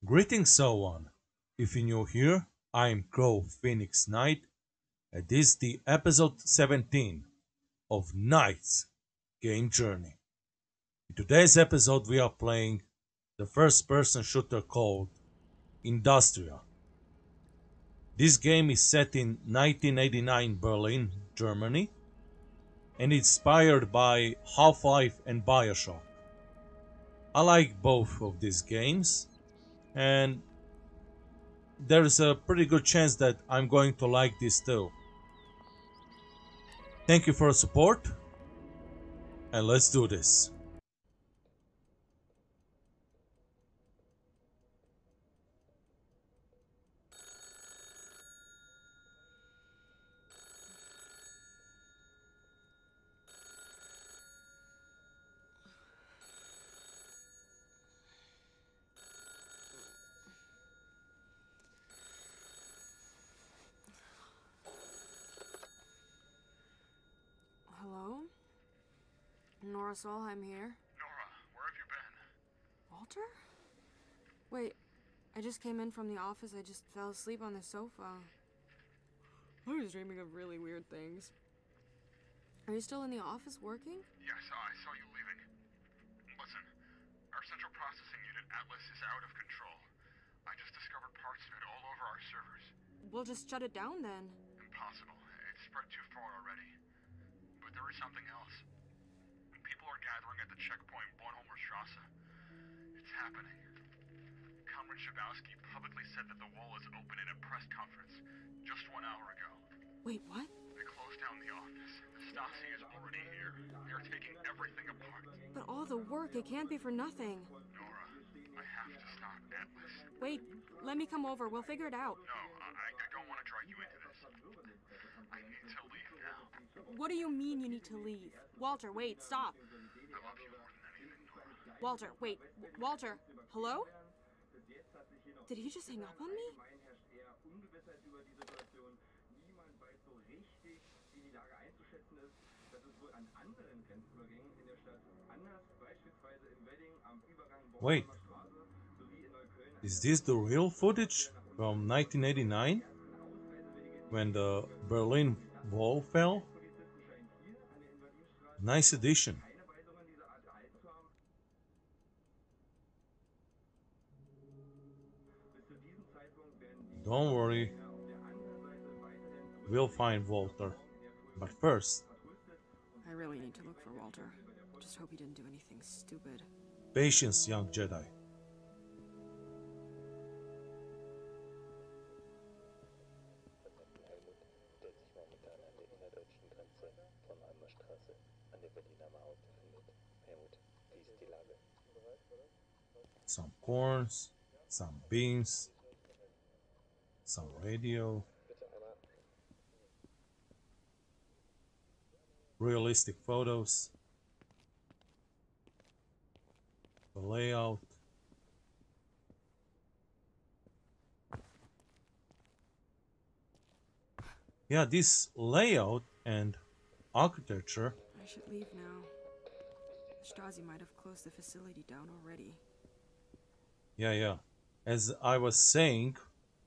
Greetings, so on. If you're new here, I'm CroFenix Knight, and this is the episode 17 of Knight's Game Journey. In today's episode, we are playing the first person shooter called Industria. This game is set in 1989 Berlin, Germany, and inspired by Half Life and Bioshock. I like both of these games, and there's a pretty good chance that I'm going to like this too. Thank you for your support, and let's do this. Hello? Nora Solheim here. Nora, where have you been? Walter? Wait, I just came in from the office. I just fell asleep on the sofa. I was dreaming of really weird things. Are you still in the office working? Yes, I saw you leaving. Listen, our central processing unit, Atlas, is out of control. I just discovered parts of it all over our servers. We'll just shut it down then. Impossible. It's spread too far already. But there is something else. People are gathering at the checkpoint Bornholmer Strasse. It's happening. Comrade Shabowski publicly said that the wall is open in a press conference just 1 hour ago. Wait, what? They closed down the office. The Stasi is already here. They are taking everything apart. But all the work, it can't be for nothing. Nora, I have to stop Atlas. Wait, let me come over. We'll figure it out. No, I don't want to drag you into this. I need to leave now. What do you mean you need to leave? Walter, wait, stop. I love you more than anything, Nora. Walter, wait. Walter, hello? Did he just hang up on me? Wait, is this the real footage from 1989? When the Berlin Wall fell? Nice addition. Don't worry, we'll find Walter. But first, I really need to look for Walter. Just hope he didn't do anything stupid. patience, young Jedi. Some corns, some beans, some radio, realistic photos, the layout. Yeah, this layout and architecture. I should leave now. Stasi might have closed the facility down already. Yeah. As I was saying,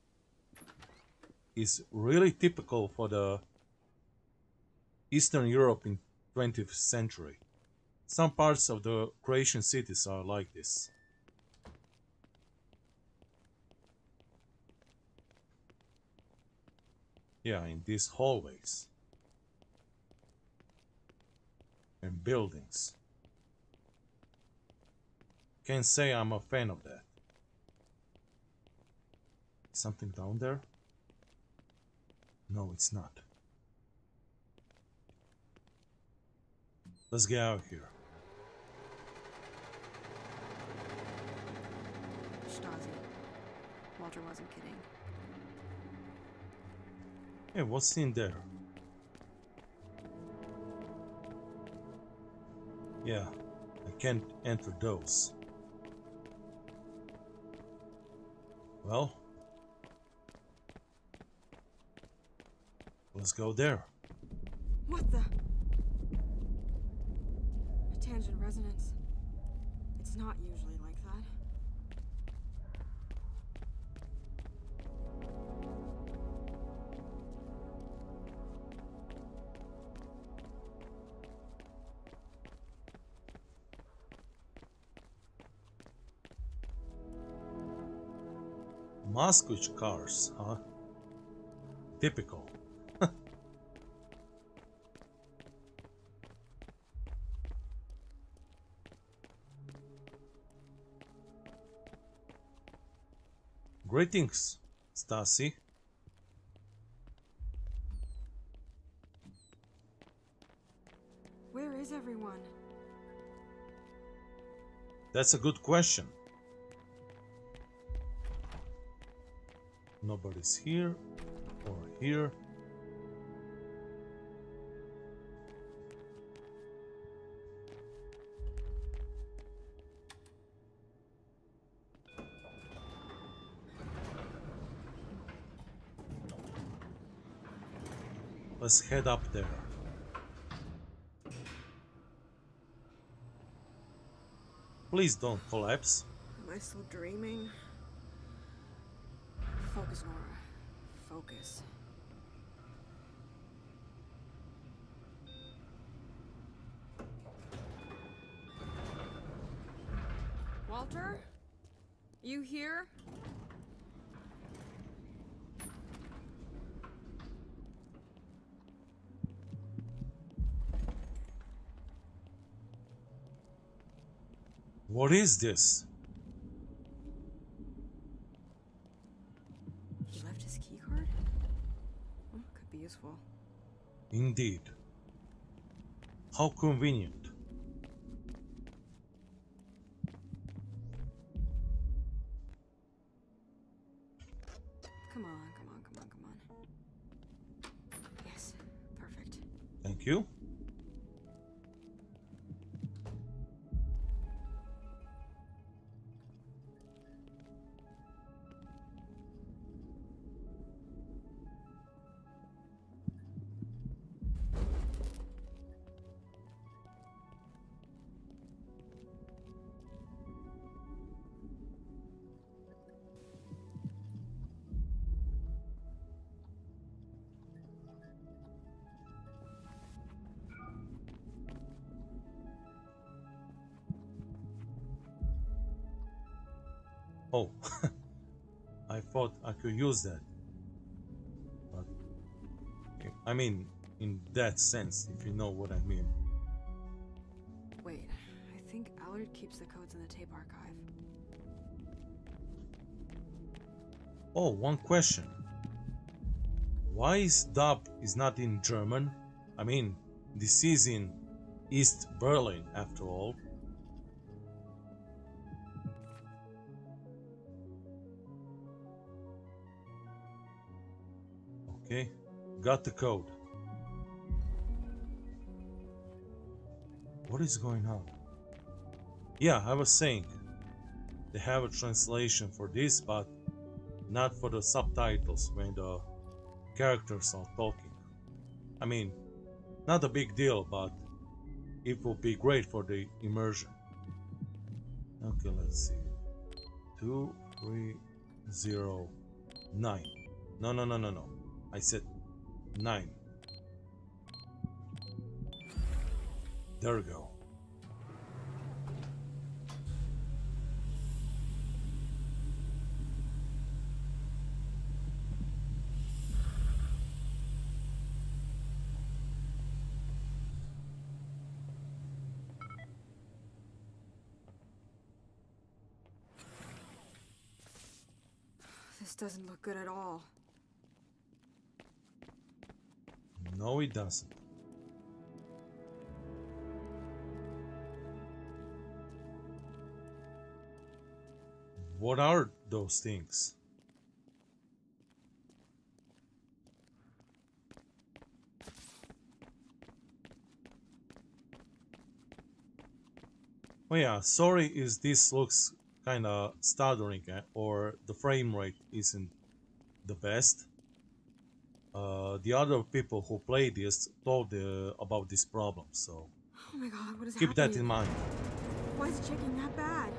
is really typical for the Eastern Europe in 20th century. Some parts of the Croatian cities are like this. Yeah, in these hallways and buildings. Can't say I'm a fan of that. Something down there? No, it's not. Let's get out of here. Stasi. Walter wasn't kidding. Hey, what's in there? Yeah, I can't enter those. Well, let's go there. What the? A tangent resonance. It's not usually like that. Moscow cars, huh? Typical. Greetings, Stasi. Where is everyone? That's a good question. Nobody's here or here. Let's head up there. Please don't collapse. Am I still dreaming? Focus, Nora. Focus. Walter? You here? What is this? He left his keycard? Oh, could be useful. Indeed. How convenient. Come on. Yes, perfect. Thank you. Oh, I thought I could use that. But, I mean, in that sense, if you know what I mean. Wait, I think Allard keeps the codes in the tape archive. Oh, one question. Why is dub is not in German? I mean, this is in East Berlin after all. Okay, got the code. What is going on? Yeah, I was saying, they have a translation for this, but not for the subtitles when the characters are talking. I mean, not a big deal, but it will be great for the immersion. Okay, let's see. 2309. No. I said 9. There we go. This doesn't look good at all. No, it doesn't. What are those things? Oh yeah, sorry if this looks kinda stuttering or the frame rate isn't the best. The other people who play this told about this problem, so Oh my god, what is keep happening? that in mind. Why is it shaking that bad?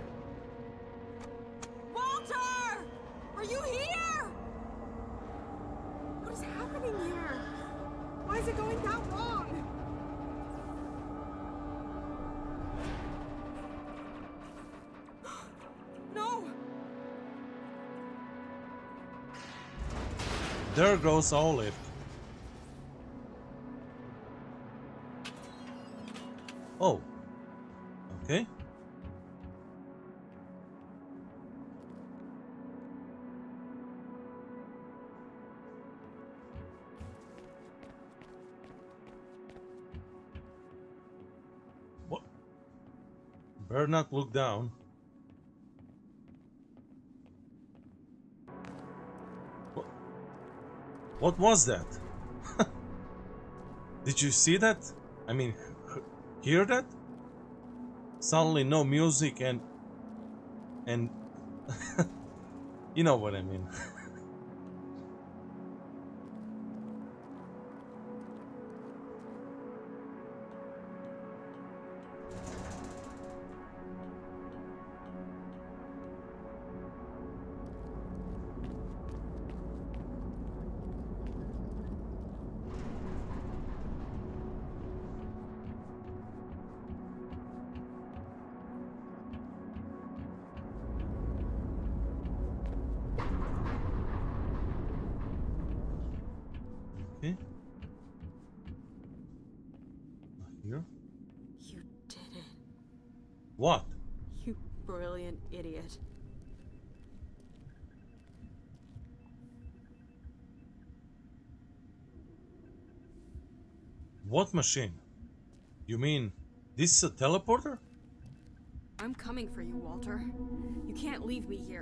Walter! Are you here? What is happening here? Why is it going that wrong? No! There goes our lift. Oh, okay. What? Better not look down. What, what was that? Did you see that? I mean, hear that? Suddenly no music and you know what I mean. Okay. Here. You did it. What? You brilliant idiot. What machine? You mean this is a teleporter? I'm coming for you, Walter. You can't leave me here.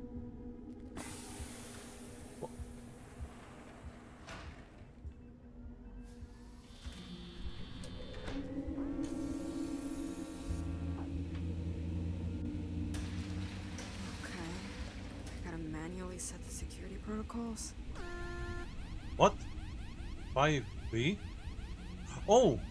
Okay. I gotta manually set the security protocols. What? 5B? Oh!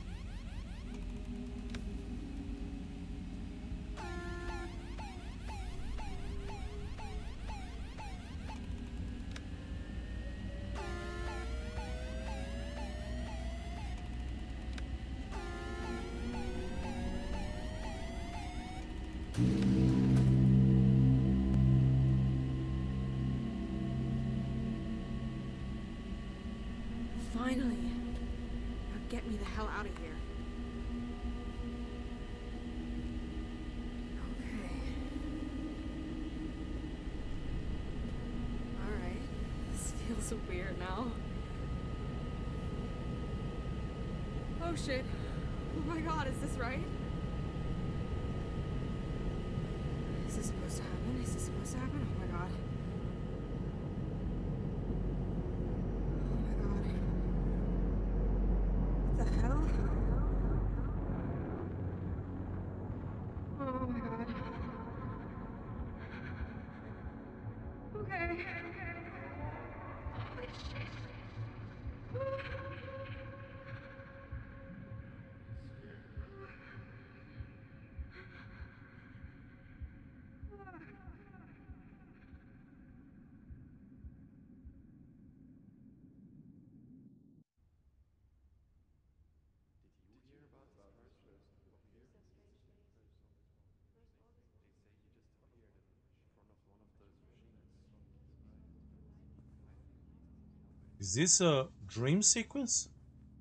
Finally. Now get me the hell out of here. Okay. Alright. This feels weird now. Oh shit. Oh my god, is this right? Is this supposed to happen? Is this supposed to happen? Oh my god. Oh my god. What the hell? Oh my god. Okay. Holy shit. Is this a dream sequence?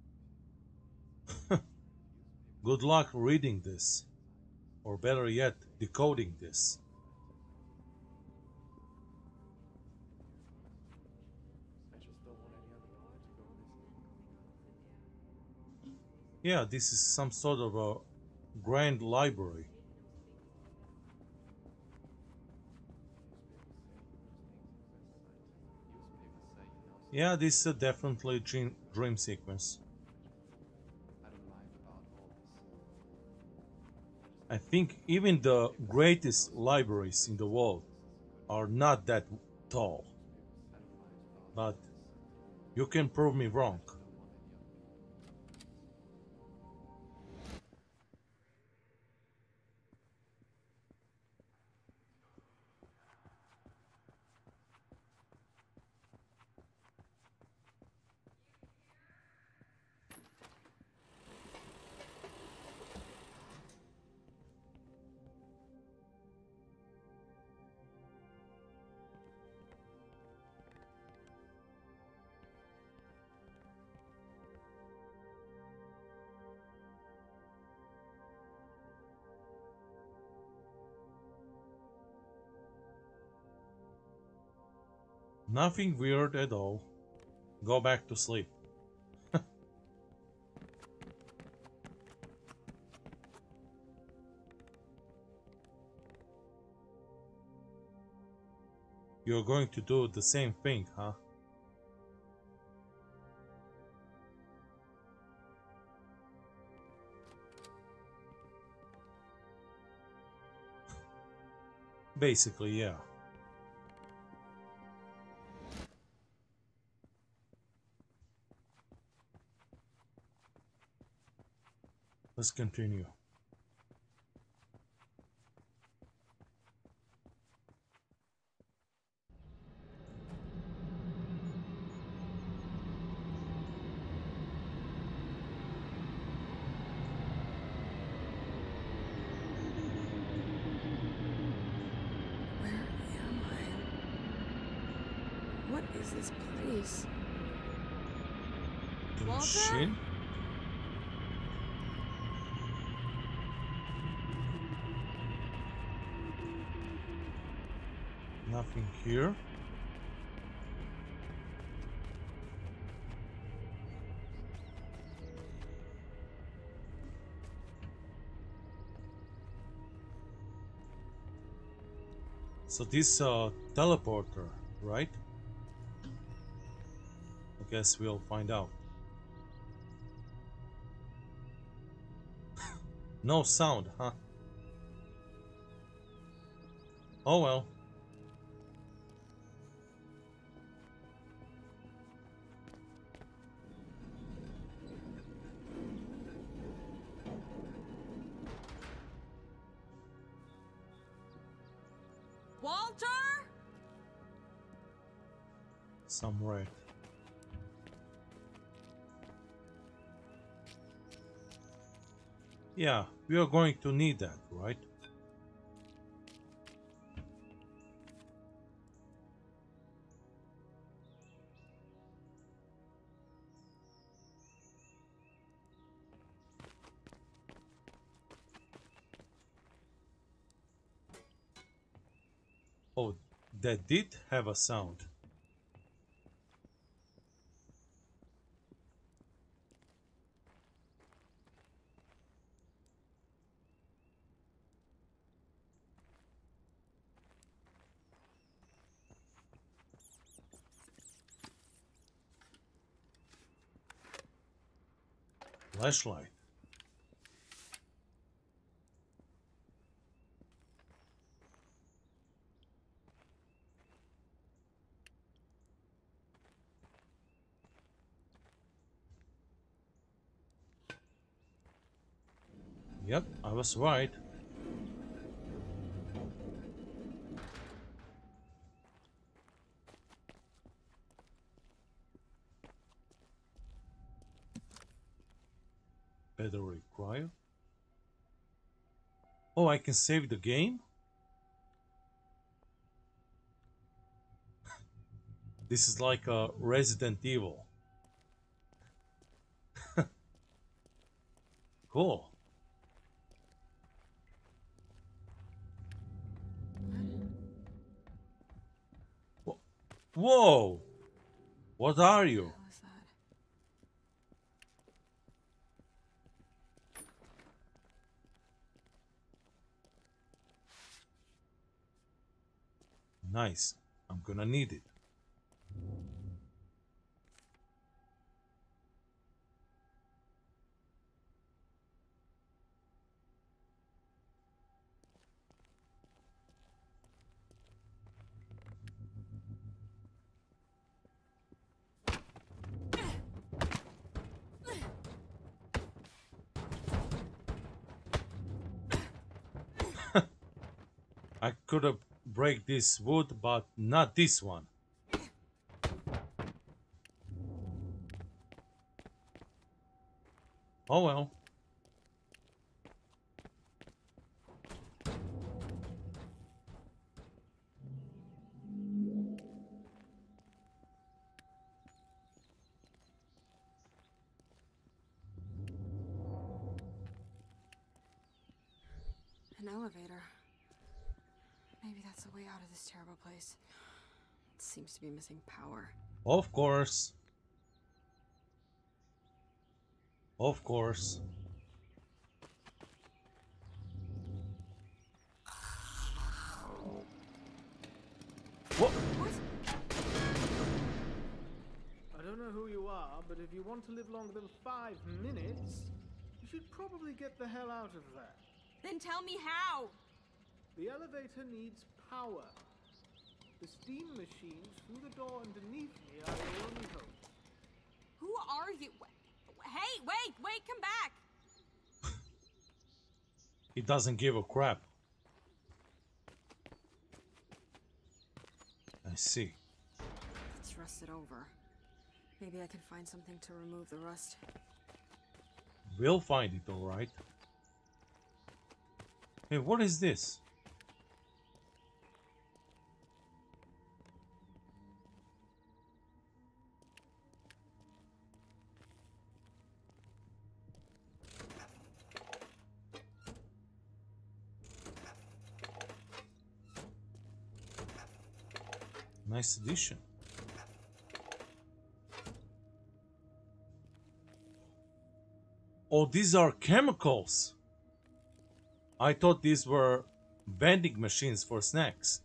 Good luck reading this. Or better yet, decoding this. Yeah, this is some sort of a grand library. Yeah, this is a definitely dream sequence. I think even the greatest libraries in the world are not that tall. But you can prove me wrong. Nothing weird at all. Go back to sleep. You're going to do the same thing, huh? Basically, yeah. Let's continue. Where am I? What is this place? The Walter? machine? Nothing here. So this teleporter, right? I guess we'll find out. No sound, huh? Oh well. Walter? Some red. Yeah, we are going to need that, right? Oh, that did have a sound. Flashlight. Yep, I was right. Better require. Oh, I can save the game? This is like a Resident Evil. Cool. Whoa! What are you? What was that? Nice. I'm gonna need it. I could have break this wood, but not this one. Oh well. An elevator. Maybe that's the way out of this terrible place. It seems to be missing power. Of course. Of course. What? What? I don't know who you are, but if you want to live longer than 5 minutes, you should probably get the hell out of there. Then tell me how! The elevator needs power. The steam machines through the door underneath me are your only hope. Who are you? Hey, wait, come back! He doesn't give a crap. I see. It's rusted over. Maybe I can find something to remove the rust. We'll find it, alright. Hey, what is this? Nice addition. Oh, these are chemicals. I thought these were vending machines for snacks.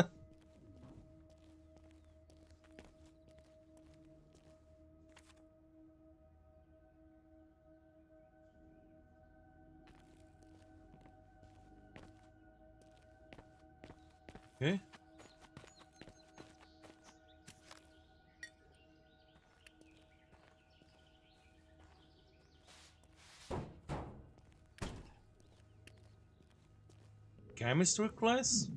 Okay. Chemistry class?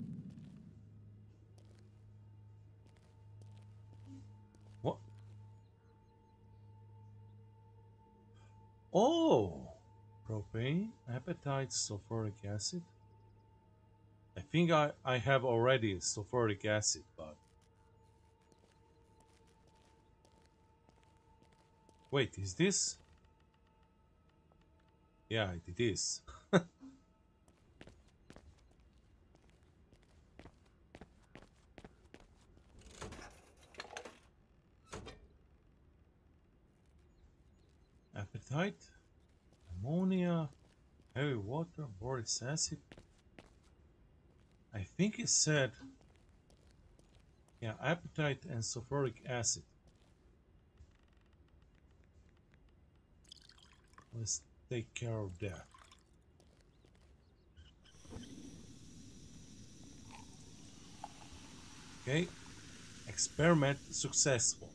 What? Oh! Propane, appetite, sulfuric acid. I think I have already sulfuric acid, but... Wait, is this? Yeah, it is. Appetite, ammonia, heavy water, boric acid. I think it said, yeah, appetite and sulfuric acid. Let's take care of that. Okay, experiment successful.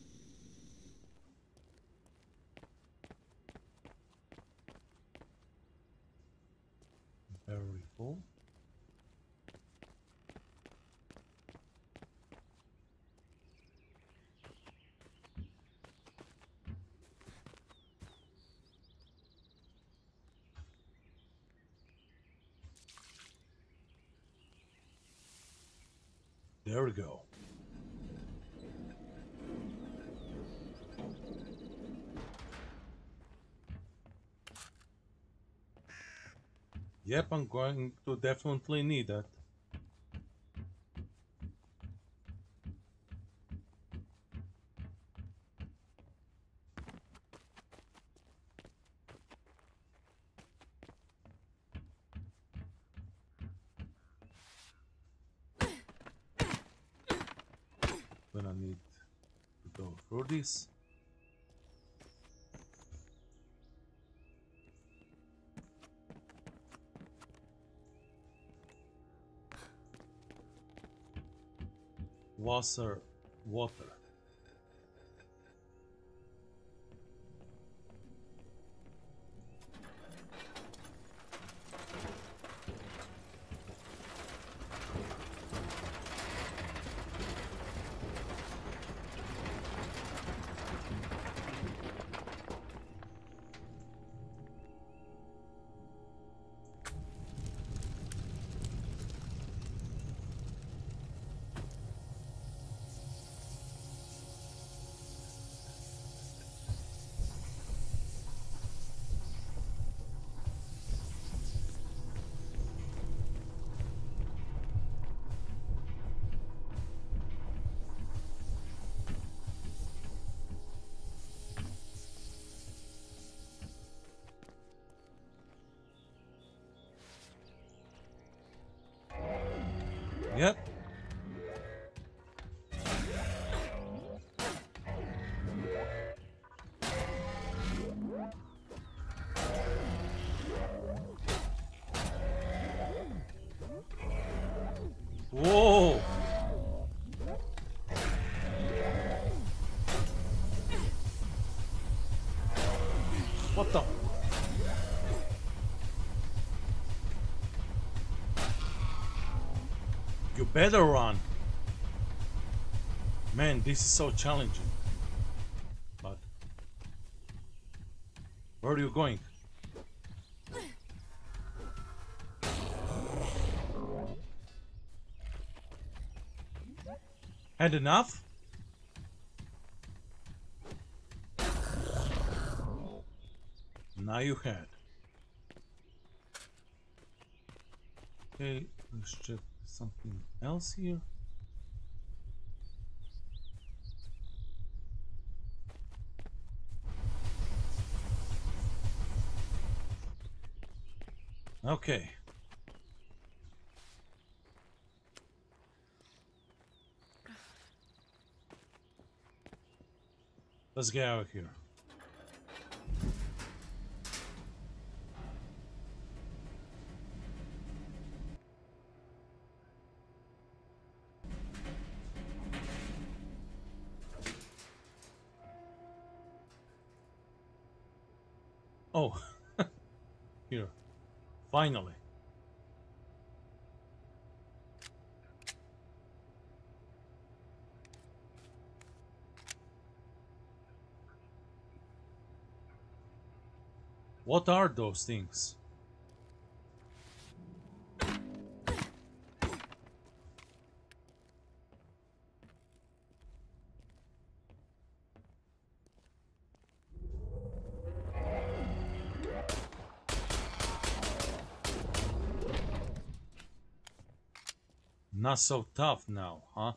Very full. There we go. Yep, I'm going to definitely need that. Gonna need to go through this. Water. Yep. Whoa! What the? You better run. Man, this is so challenging. But where are you going? Had enough? Now you had. Okay, let's check something else here. Okay. Let's get out of here. Oh, here. Finally. What are those things? Not so tough now, huh?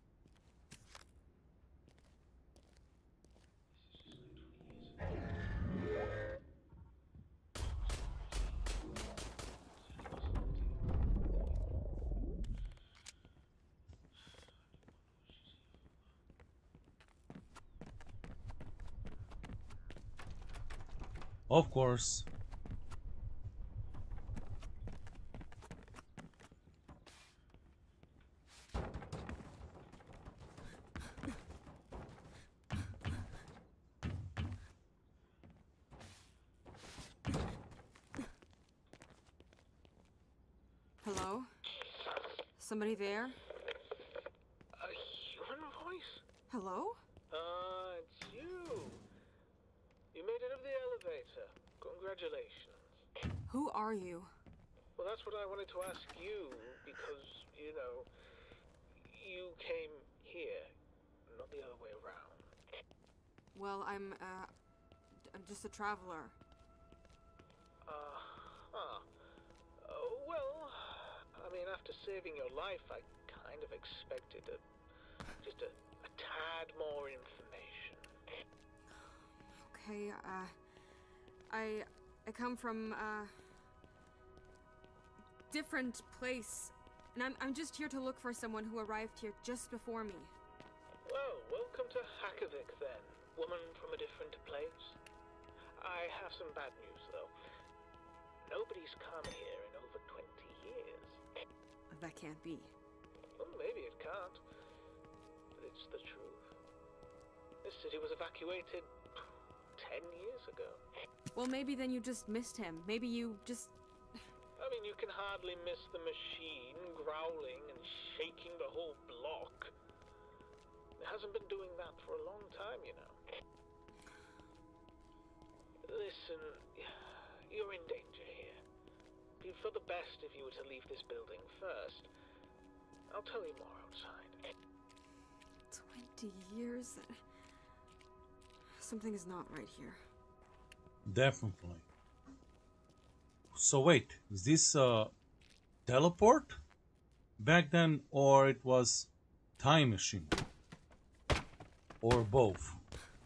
Of course. Hello? Somebody there? A human voice? Hello? It's you. You made it up the elevator. Congratulations. Who are you? Well, that's what I wanted to ask you, because, you know, you came here, not the other way around. Well, I'm just a traveler. Well, I mean, after saving your life, I kind of expected just a tad more information. Okay, I come from a different place, and I'm just here to look for someone who arrived here just before me. Well, welcome to Hakovic then, woman from a different place. I have some bad news, though. Nobody's come here in over 20 years. That can't be. Well, maybe it can't, but it's the truth. This city was evacuated 10 years ago. Well, maybe then you just missed him. Maybe you just... I mean, you can hardly miss the machine growling and shaking the whole block. It hasn't been doing that for a long time, you know. Listen, you're in danger here. It'd be for the best if you were to leave this building first. I'll tell you more outside. 20 years? Something is not right here. Definitely. So wait, is this a teleport back then, or it was time machine? Or both?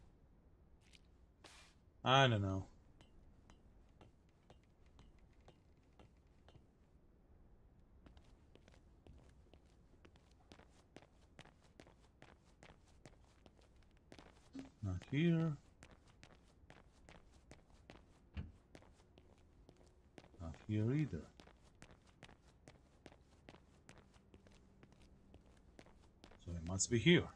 I don't know. here. Not here either. So it must be here.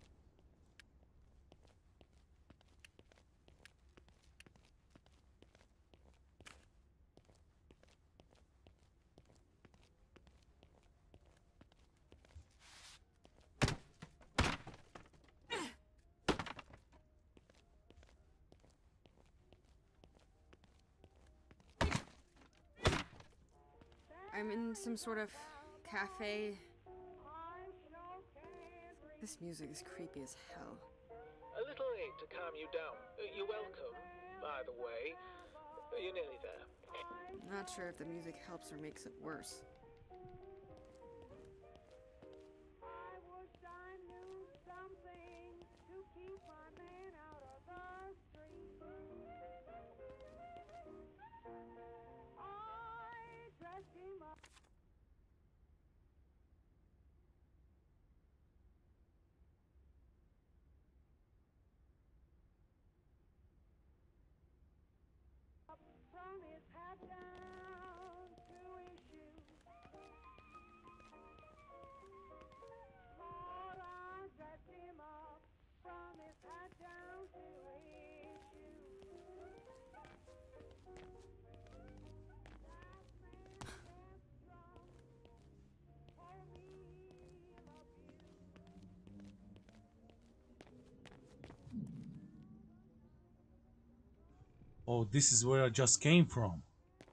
I'm in some sort of cafe. This music is creepy as hell. A little aid to calm you down. You're welcome, by the way. You're nearly there. Not sure if the music helps or makes it worse. From his hat down to his shoes. Lord, I dressed him up from his hat down to his shoes. Last man kept drum, told me he loved you. Oh, this is where I just came from.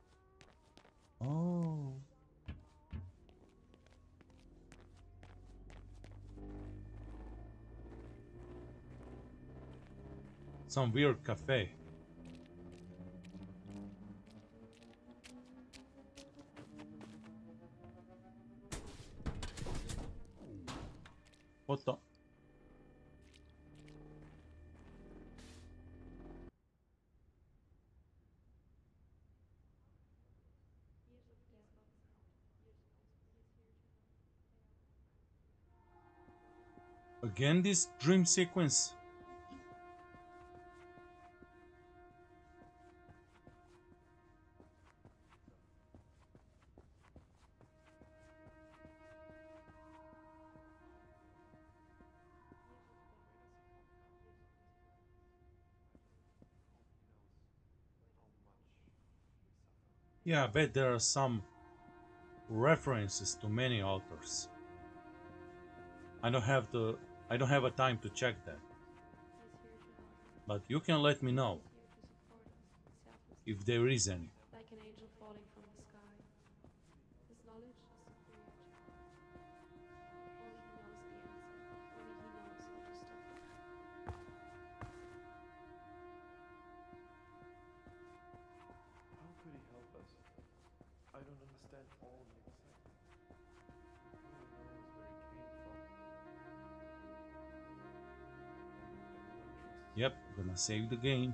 Oh. Some weird cafe. What the? Again, this dream sequence. Yeah, I bet there are some references to many authors. I don't have a time to check that. But you can let me know if there is any. Like an angel falling from the sky. His knowledge is superior to How could he help us? I don't understand all the excitement. Who knows where he came from? Yep, gonna save the game.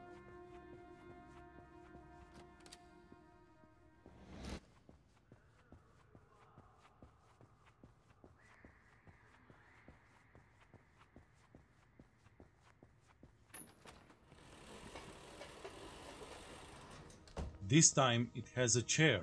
This time it has a chair.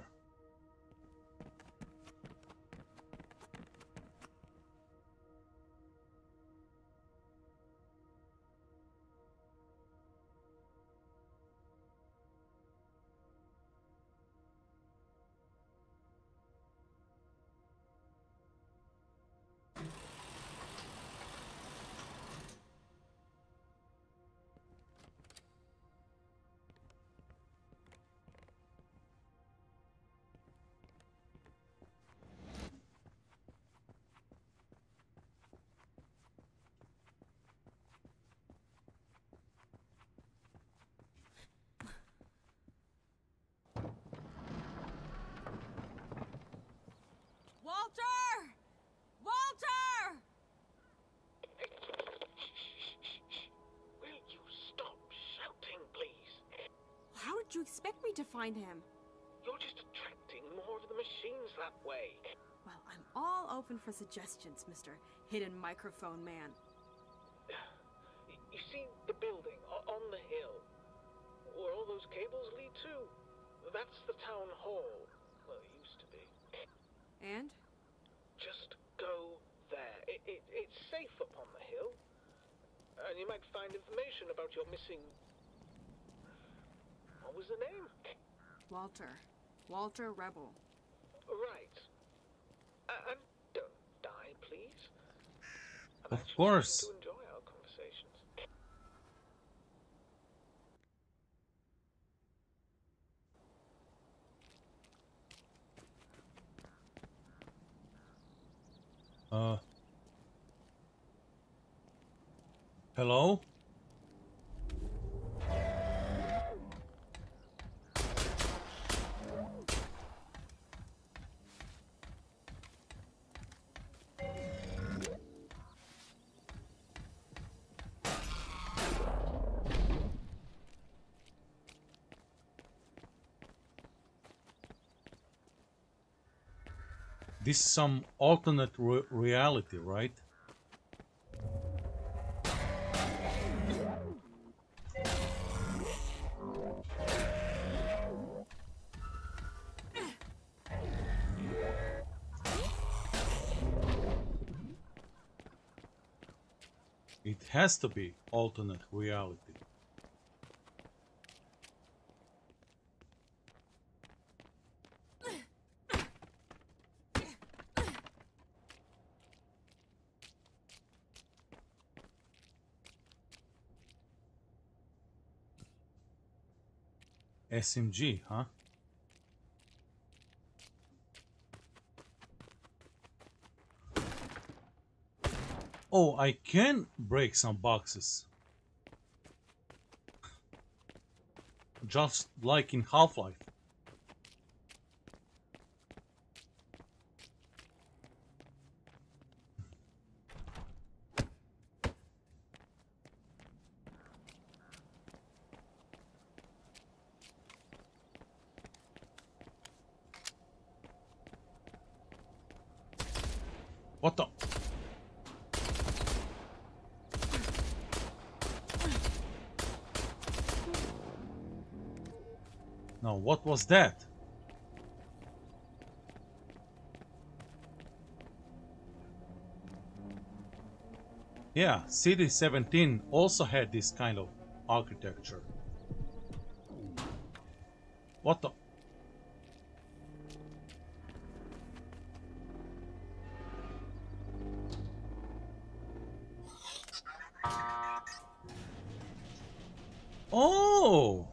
Walter! Walter! Will you stop shouting, please? How did you expect me to find him? You're just attracting more of the machines that way. Well, I'm all open for suggestions, Mr. Hidden Microphone Man. You see the building on the hill, where all those cables lead to? That's the town hall. Well, it used to be. And? Just go there. It's safe up on the hill. And you might find information about your missing... What was the name? Walter. Walter Rebel. Right. And don't die, please. I'm Of actually course. starting to enjoy our conversations. Hello? This is some alternate reality, right? It has to be alternate reality. SMG, huh? Oh, I can break some boxes. Just like in Half Life. What the? No, what was that? Yeah, City 17 also had this kind of architecture. What the? Oh!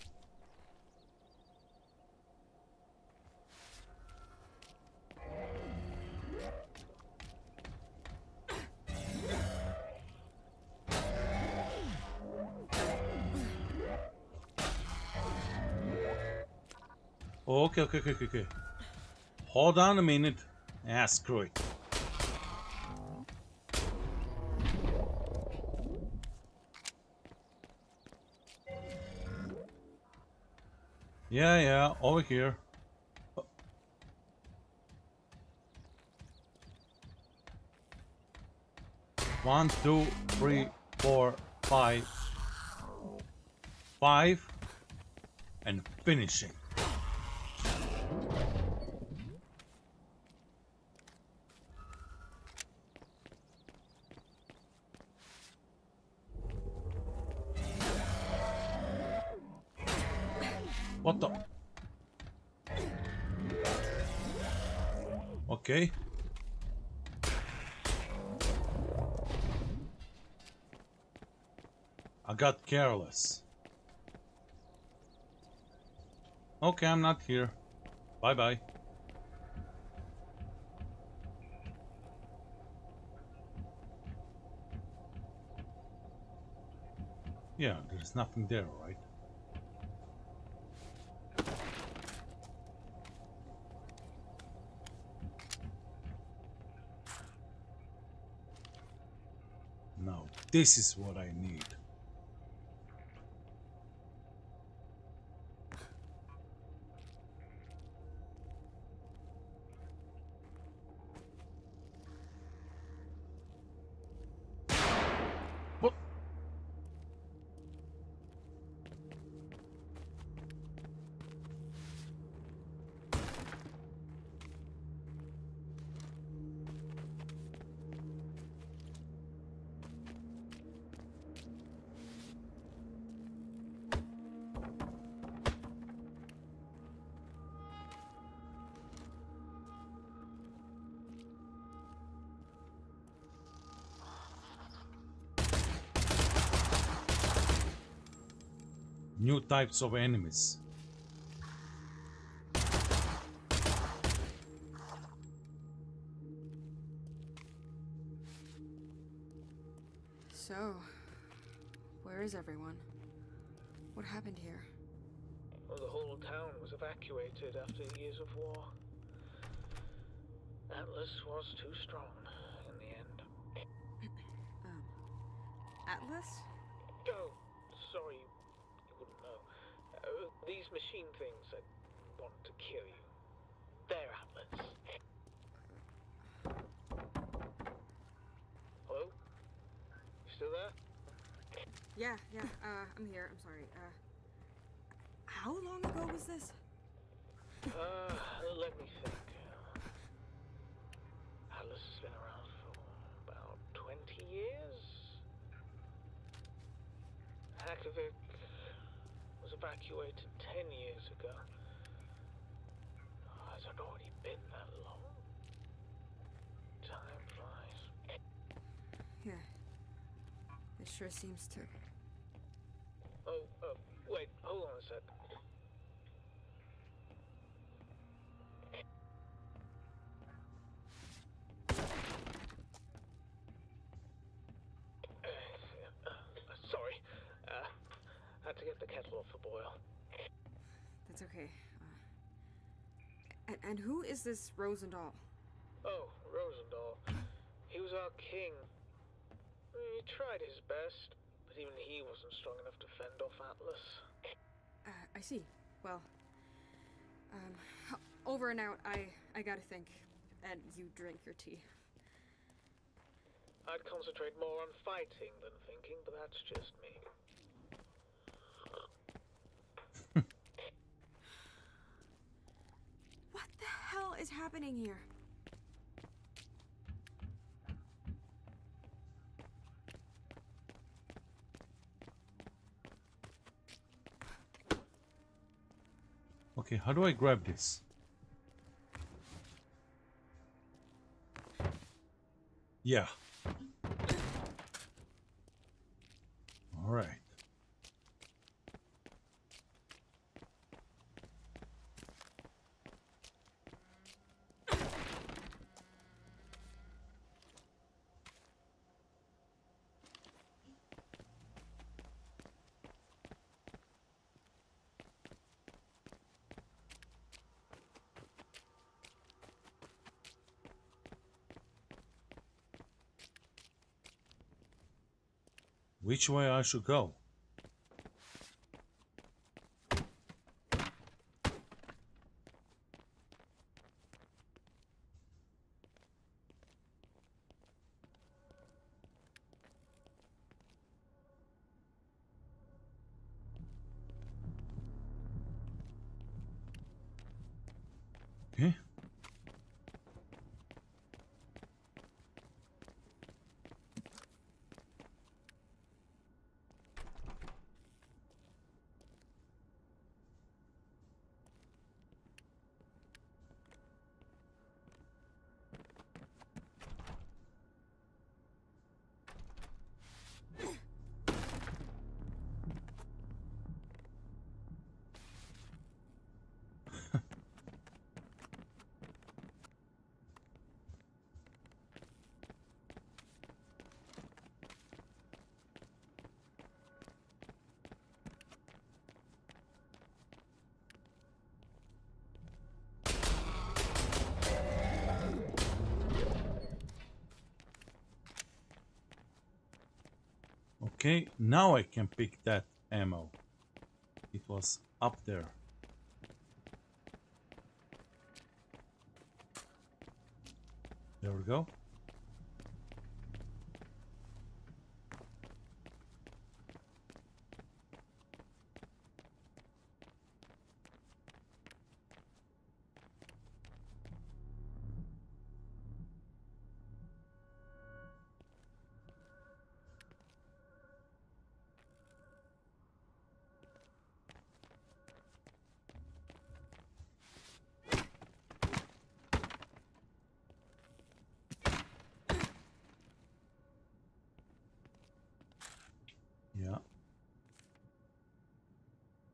Okay. Hold on a minute. Ah, screw it. Yeah, over here. 1, 2, 3, 4, 5. 5. And finishing. What the? Okay. I got careless. Okay, I'm not here. Bye-bye. Yeah, there's nothing there, right? Now, this is what I need. What? new types of enemies. So, where is everyone? What happened here? Well, the whole town was evacuated after years of war. Atlas was too strong in the end. Atlas? Oh, sorry, you wouldn't know. These machine things that want to kill you. They're Atlas. Hello? You still there? Yeah, I'm here. I'm sorry. How long ago was this? Let me think. Atlas has been around for about 20 years. Hakovic was evacuated 10 years ago. Has it already been that long? Time flies. Yeah. It sure seems to. Oh, wait, hold on a sec. Sorry. Had to get the kettle off the boil. That's okay. And who is this Rosendahl? Oh, Rosendahl. He was our king. He tried his best, but even he wasn't strong enough to fend off Atlas. I see. Well, over and out. I gotta think. And you drink your tea. I'd concentrate more on fighting than thinking, but that's just me. What the hell is happening here? Okay, how do I grab this? Yeah. All right. Which way I should go? Okay. Okay, now I can pick that ammo. It was up there. There we go. Yeah.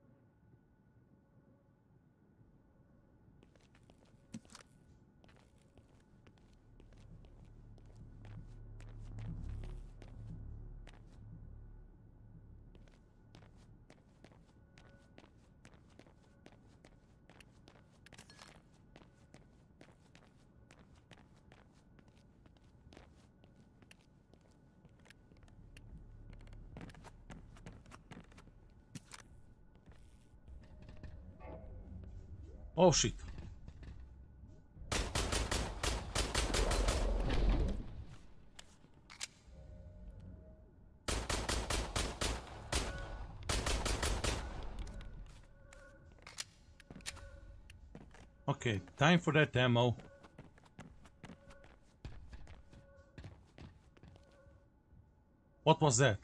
Oh shit. Okay, time for that ammo. What was that?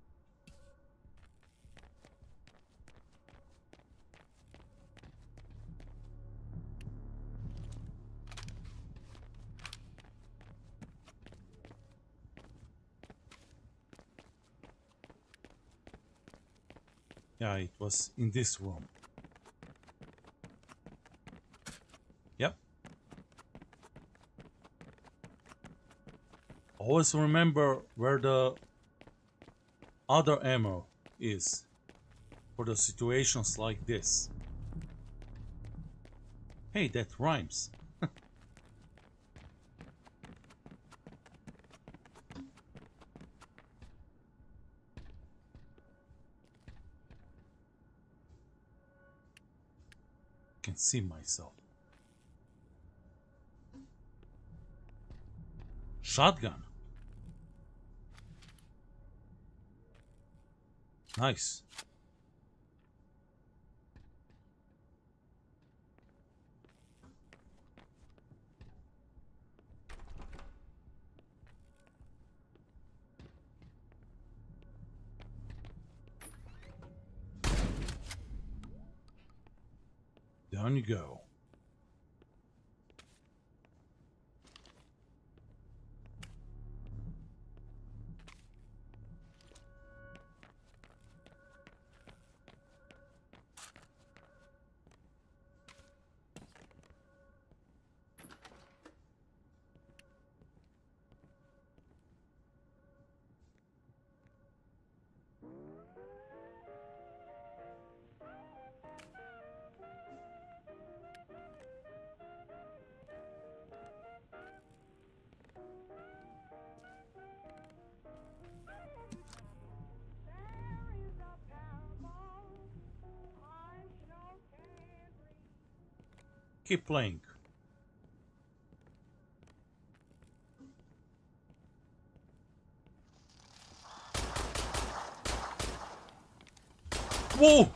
Yeah, it was in this room. Yep. Always remember where the other ammo is for the situations like this. Hey, that rhymes. Can see myself. Shotgun. Nice. Down you go. There is a parable I sure can read. Keep playing. Whoa!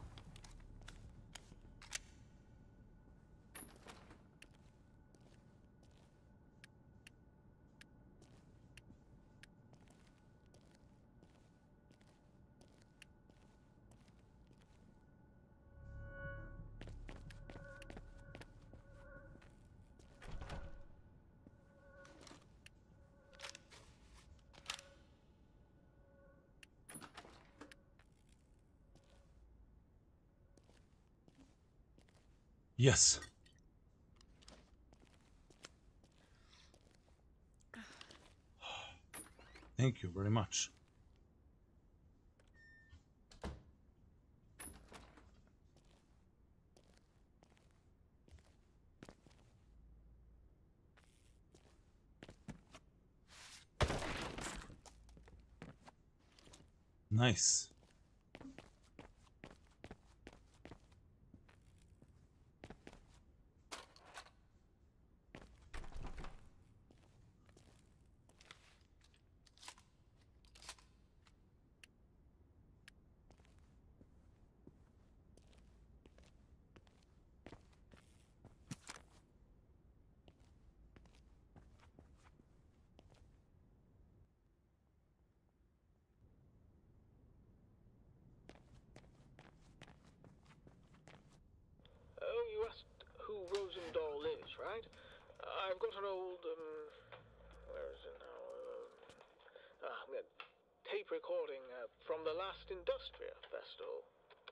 Yes. Thank you very much. Nice. Oh, you asked who Rosendahl is, right? I've got an old, where is it now? A tape recording from the last Industria festival.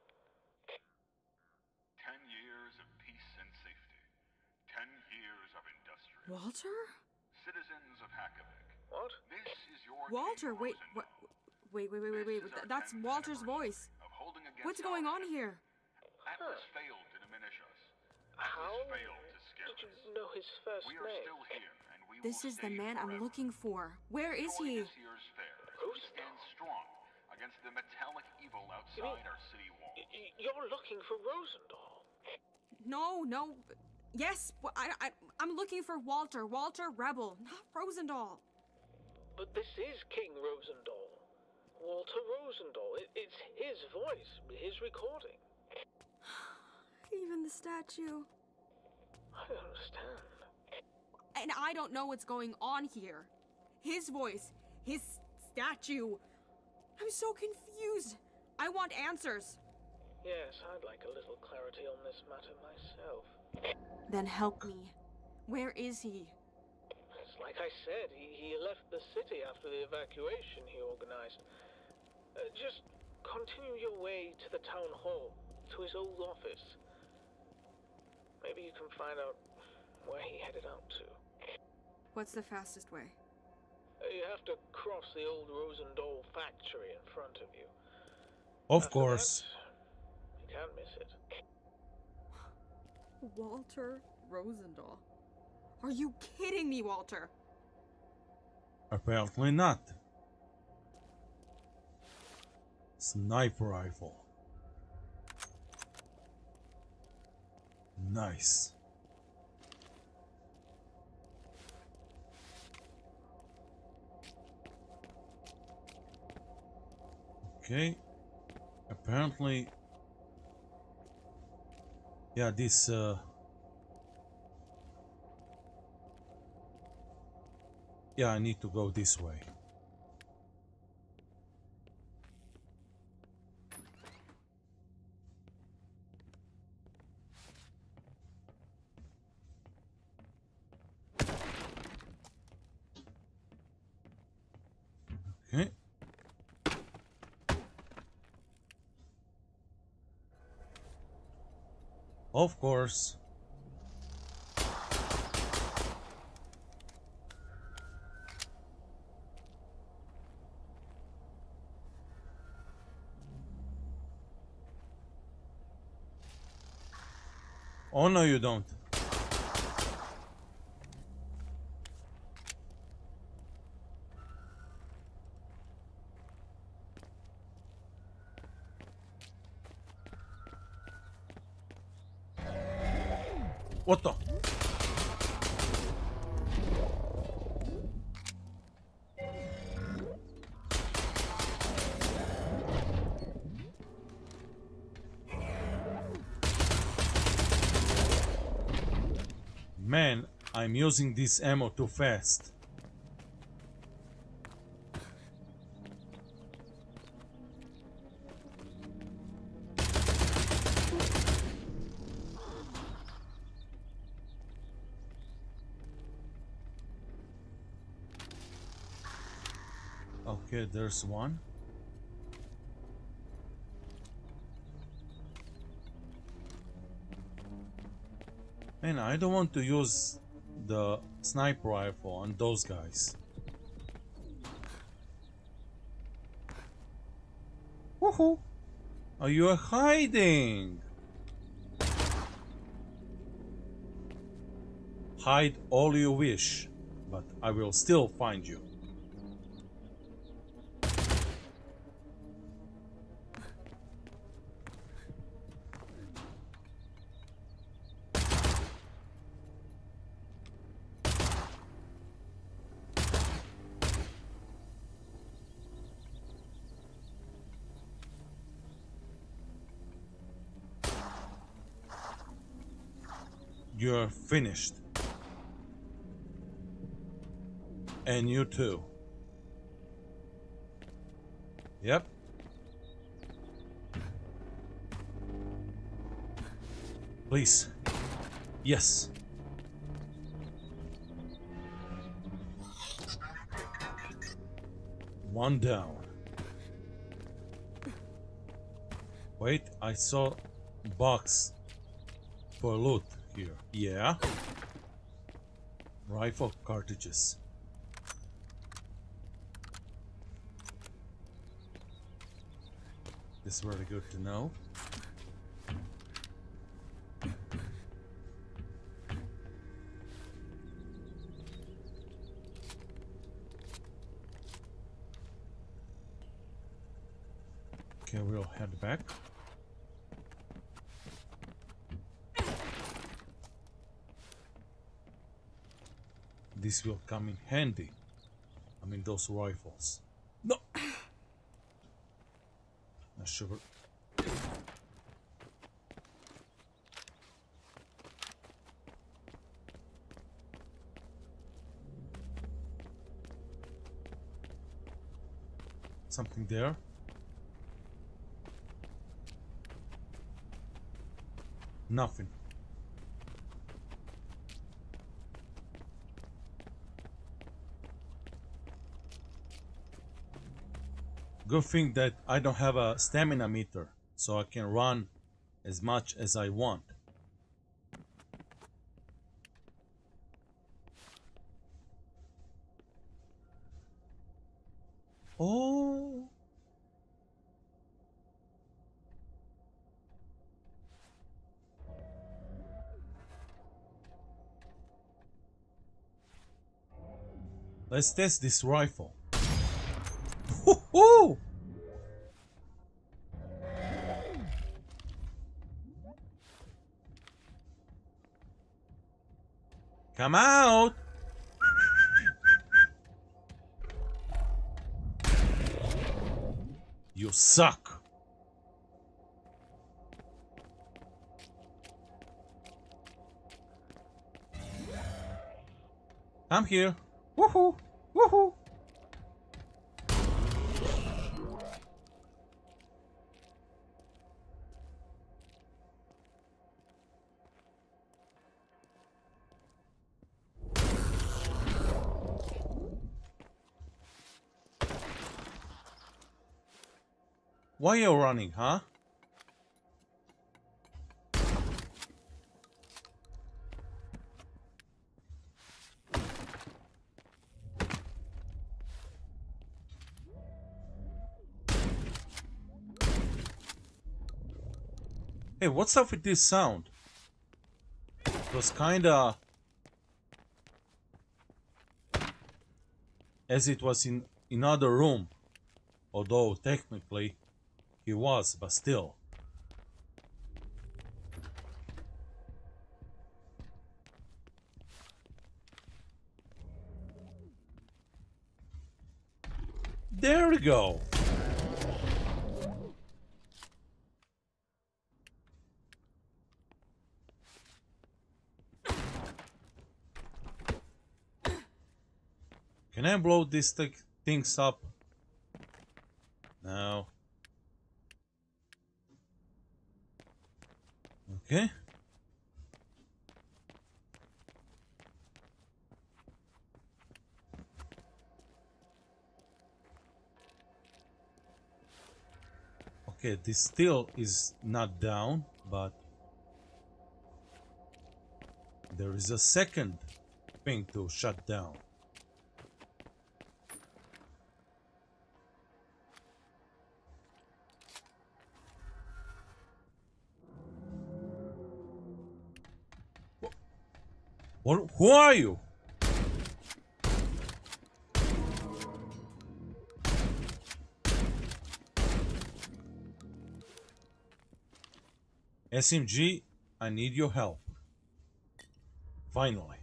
10 years of peace and safety. 10 years of Industria. Walter? Citizens of Hakovic. What? This is your Walter, King wait, what? Rosendahl. Wait. This is our That's 10th Walter's anniversary voice. of holding against What's going our on enemy. here? Atlas failed to diminish us. How Atlas failed to scare did you us. know his first We are name? still here, and we This will is the stay man I'm forever. looking for. Where is Enjoy he? this year's fair as we stand strong against the metallic evil outside our city walls. You're looking for Rosendahl. No, no. Yes, I'm looking for Walter. Walter Rebel, not Rosendahl. But this is King Rosendahl. Walter Rosendahl. It's his voice, his recording. Even the statue. I don't understand. And I don't know what's going on here. His voice, his statue. I'm so confused. I want answers. Yes, I'd like a little clarity on this matter myself. Then help me. Where is he? It's like I said, he left the city after the evacuation he organized. Just continue your way to the town hall, to his old office. Maybe you can find out where he headed out to. What's the fastest way? You have to cross the old Rosendahl factory in front of you. Of After course. that, you can't miss it. Walter Rosendahl. Are you kidding me, Walter? Apparently not. Sniper rifle. Nice. Okay. Apparently. Yeah, this yeah, I need to go this way. Okay. Of course. Oh no, you don't. What the? Man, I'm using this ammo too fast. Okay, there's one. Man, I don't want to use the sniper rifle on those guys. Woohoo! Are you hiding? Hide all you wish, but I will still find you. You're finished. And you too. Yep. Please. Yes. One down. Wait, I saw box for loot here. Yeah. Rifle cartridges. This is really good to know. Okay, we'll head back. This will come in handy. I mean, those rifles. No! Not sure. Something there? Nothing. Good thing that I don't have a stamina meter, so I can run as much as I want. Oh. Let's test this rifle. Woohoo! Come out! You suck! I'm here. Woohoo! Woohoo! Why are you running, huh? Hey, what's up with this sound? It was kinda as it was in another room. Although technically he was, but still. There we go. Can I blow these things up? No. Okay. Okay, this still is not down, but there is a second thing to shut down. What? Who are you? SMG, I need your help. Finally.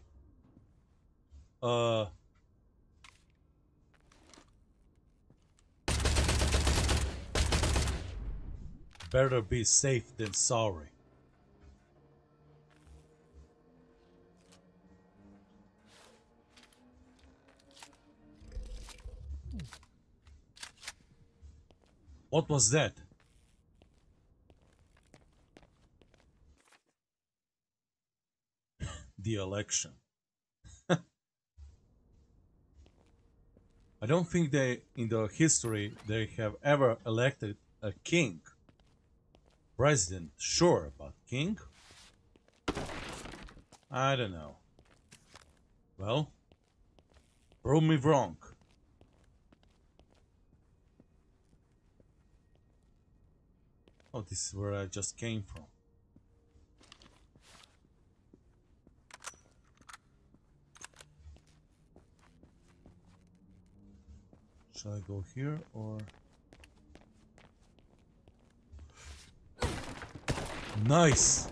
Better be safe than sorry. What was that? The election. I don't think they, in the history, they have ever elected a king. President, sure, but king? I don't know. Well, prove me wrong. Oh, this is where I just came from. Shall I go here or... Nice!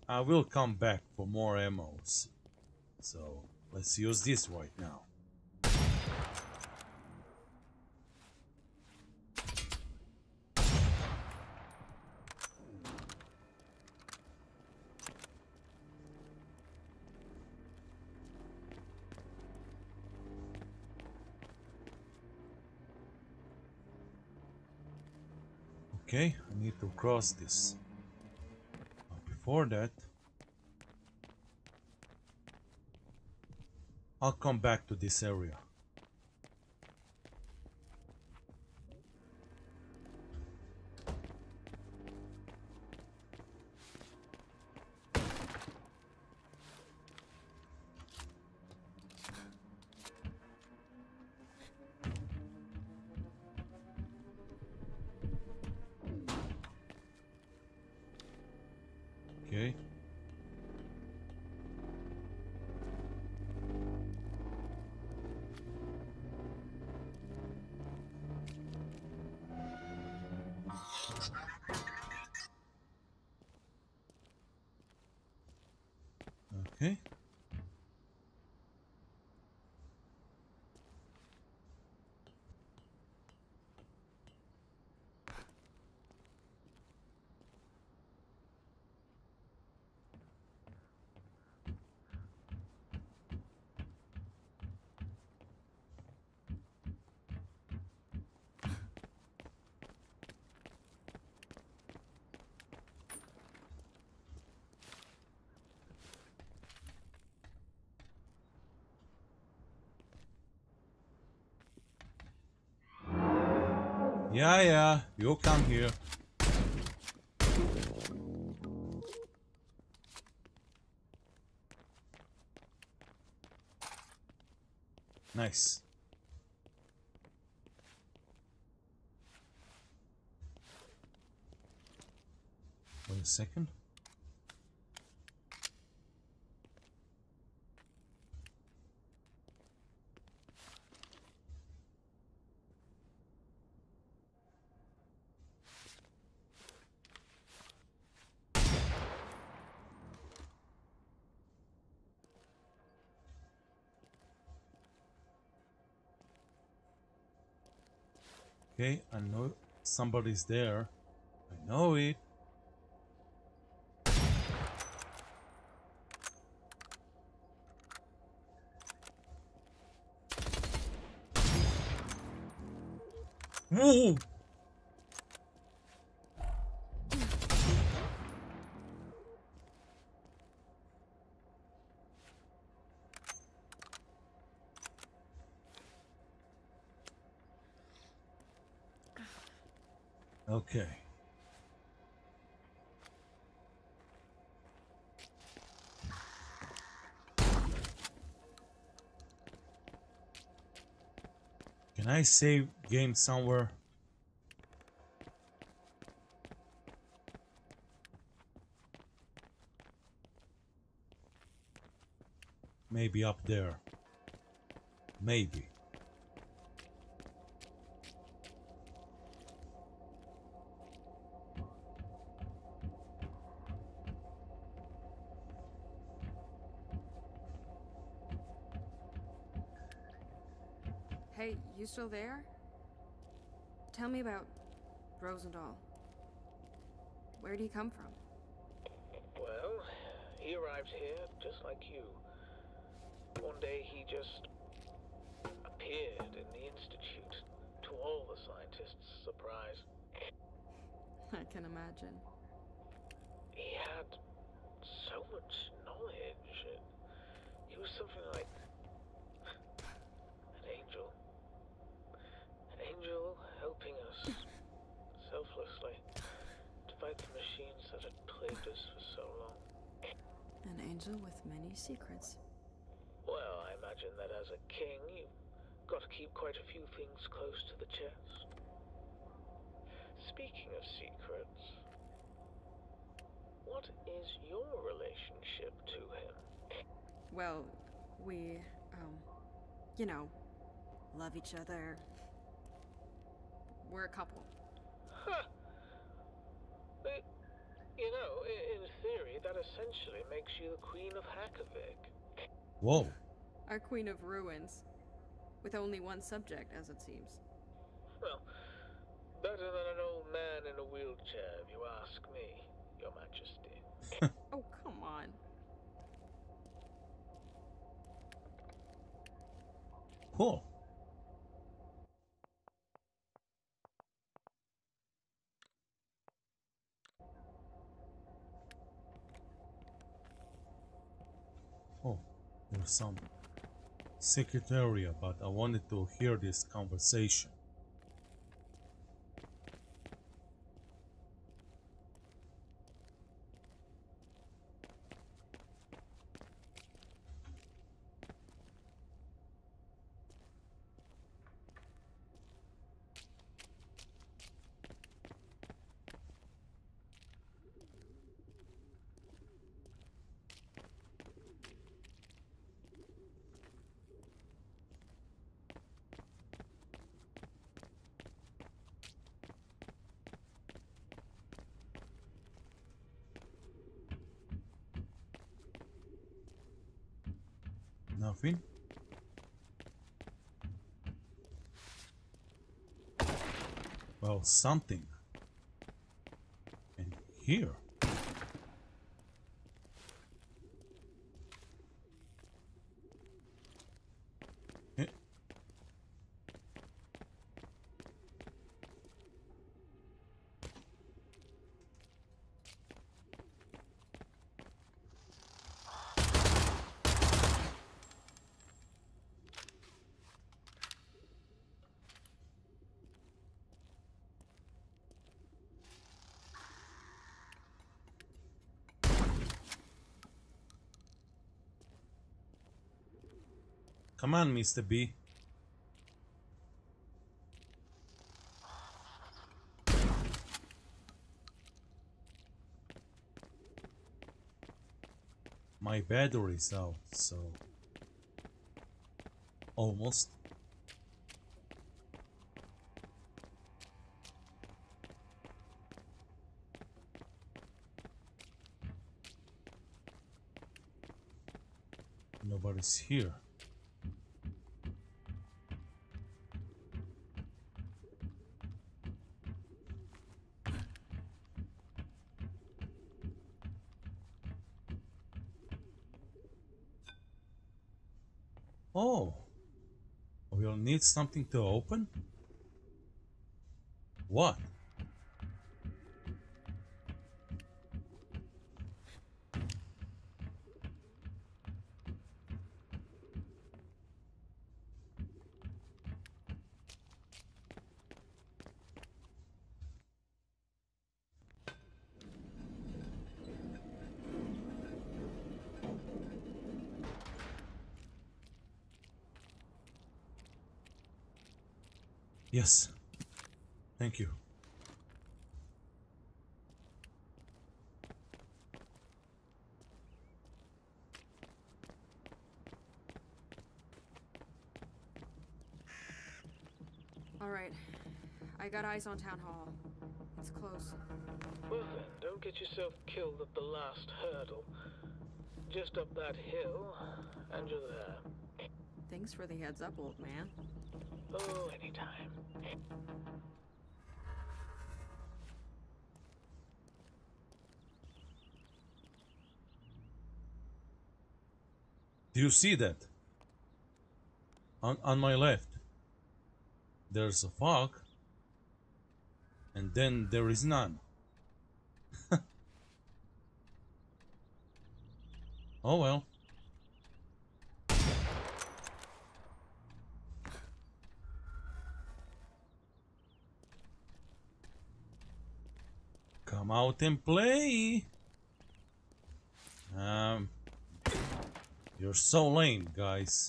I will come back for more ammos. So let's use this right now. Okay, I need to cross this. But before that, I'll come back to this area. Okay. Okay. Yeah, you come here. Nice. Wait a second. Okay, I know somebody's there. I know it. Whoa! Okay. Can I save game somewhere? Maybe up there. Maybe. Hey, you still there? Tell me about Rosendahl. Where'd he come from? Well, he arrived here just like you. One day he just appeared in the Institute, to all the scientists' surprise. I can imagine. He had so much knowledge. He was something like an angel. An angel helping us selflessly to fight the machines that had plagued us for so long. An angel with many secrets. Well, I imagine that as a king, you've got to keep quite a few things close to the chest. Speaking of secrets, what is your relationship to him? Well, we, you know, love each other. We're a couple. Huh. You know, in theory, that essentially makes you the Queen of Hackervik. Whoa. Our Queen of Ruins. With only one subject, as it seems. Well, better than an old man in a wheelchair, if you ask me, Your Majesty. Oh, come on. Cool. Oh, there's some secret area, but I wanted to hear this conversation. Nothing. Well, something. And here. Eh, Come on, Mr. B. My battery's out, so almost. Nobody's here. Oh, we'll need something to open? What? Yes. Thank you. Alright. I got eyes on Town Hall. It's close. Well then, don't get yourself killed at the last hurdle. Just up that hill, and you're there. Thanks for the heads up, old man. Oh, anytime. Do you see that? On my left. There's a fog. And then there is none. Oh well. Come out and play. You're so lame, guys.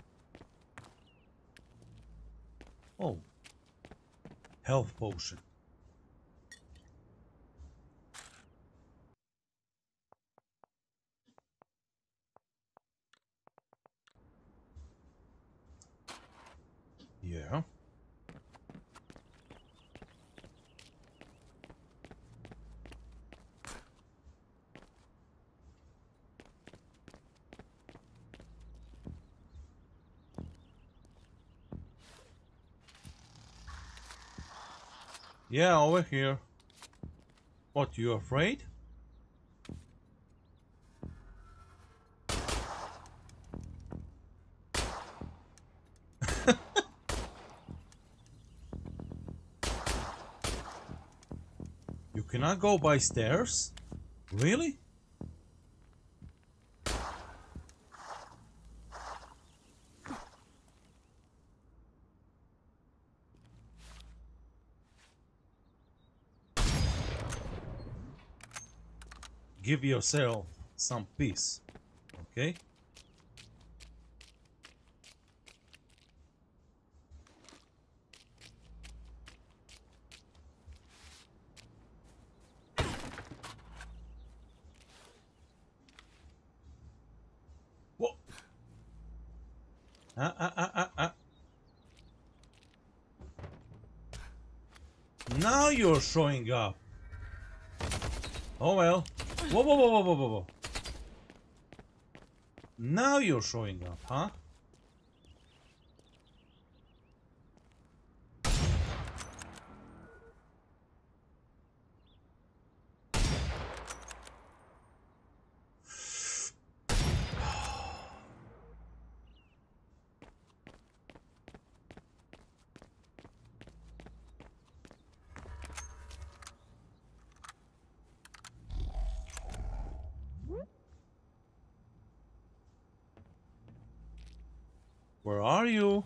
Oh. Health potion. Yeah, over here. What, you afraid? You cannot go by stairs? Really? Give yourself some peace, okay? Whoa. Ah. Now you're showing up. Oh well. Whoa. Now you're showing up, huh? Where are you?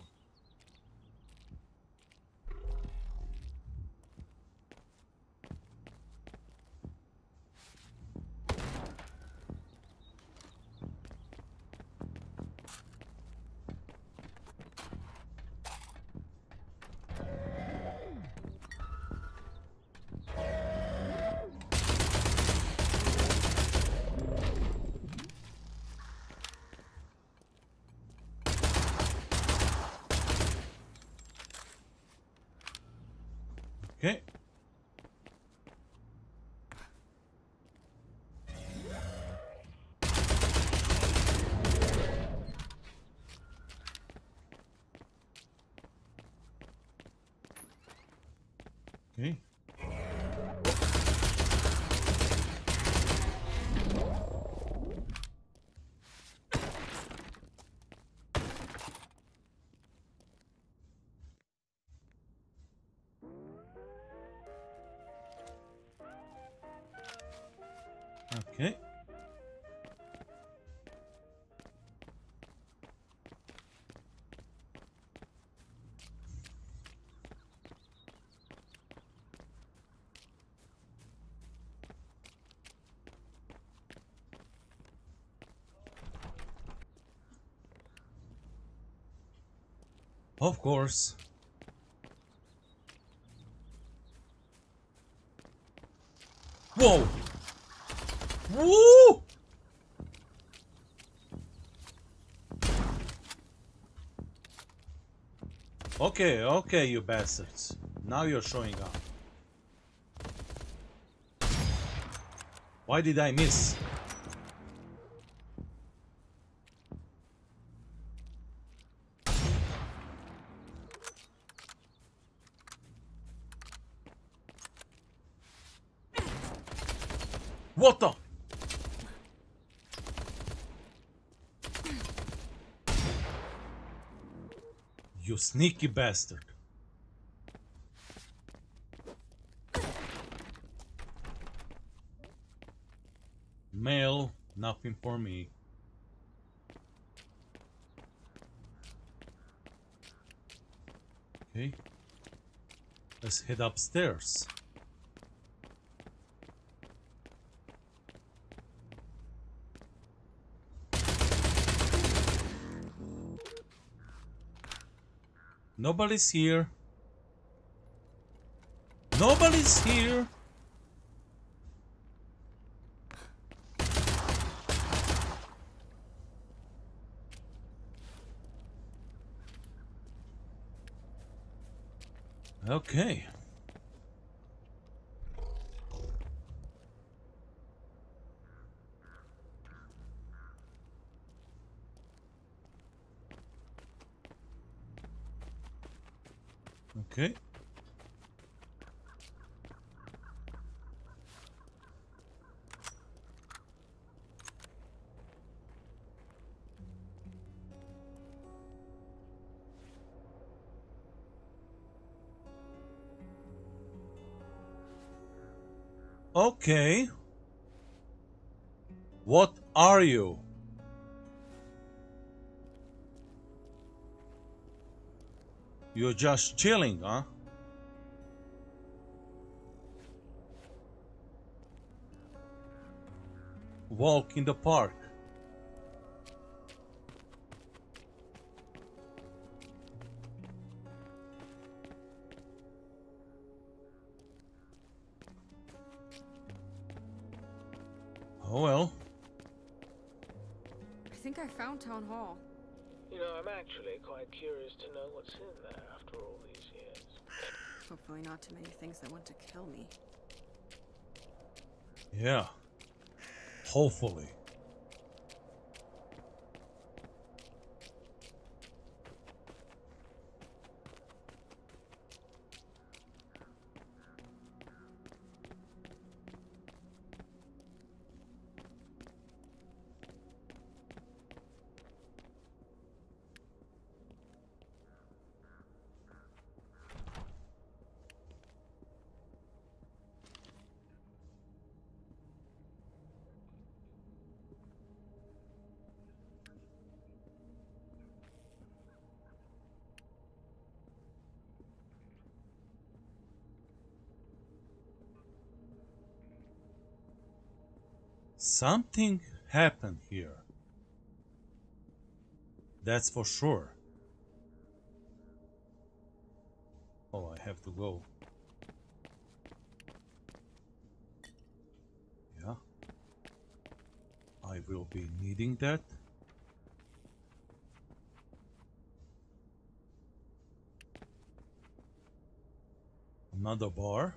Okay. Okay. Okay. Of course. Whoa! Woo! Okay, you bastards. Now you're showing up. Why did I miss? What the? You sneaky bastard. Mail, nothing for me. Okay. Let's head upstairs. Nobody's here. Nobody's here. Okay. Okay. Okay. What are you? You're just chilling, huh? Walk in the park. Oh well. I think I found Town Hall. You know, I'm actually quite curious to know what's in there after all these years. Hopefully not too many things that want to kill me. Yeah. Hopefully. Something happened here. That's for sure. Oh, I have to go. Yeah. I will be needing that. Another bar.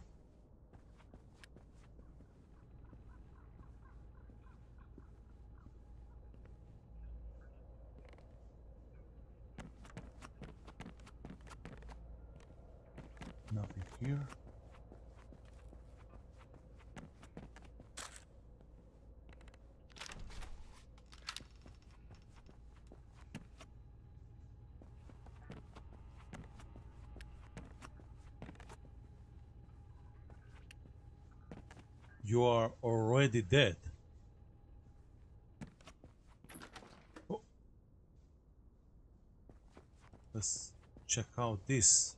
Nothing here. You are already dead. Oh. Let's check out this.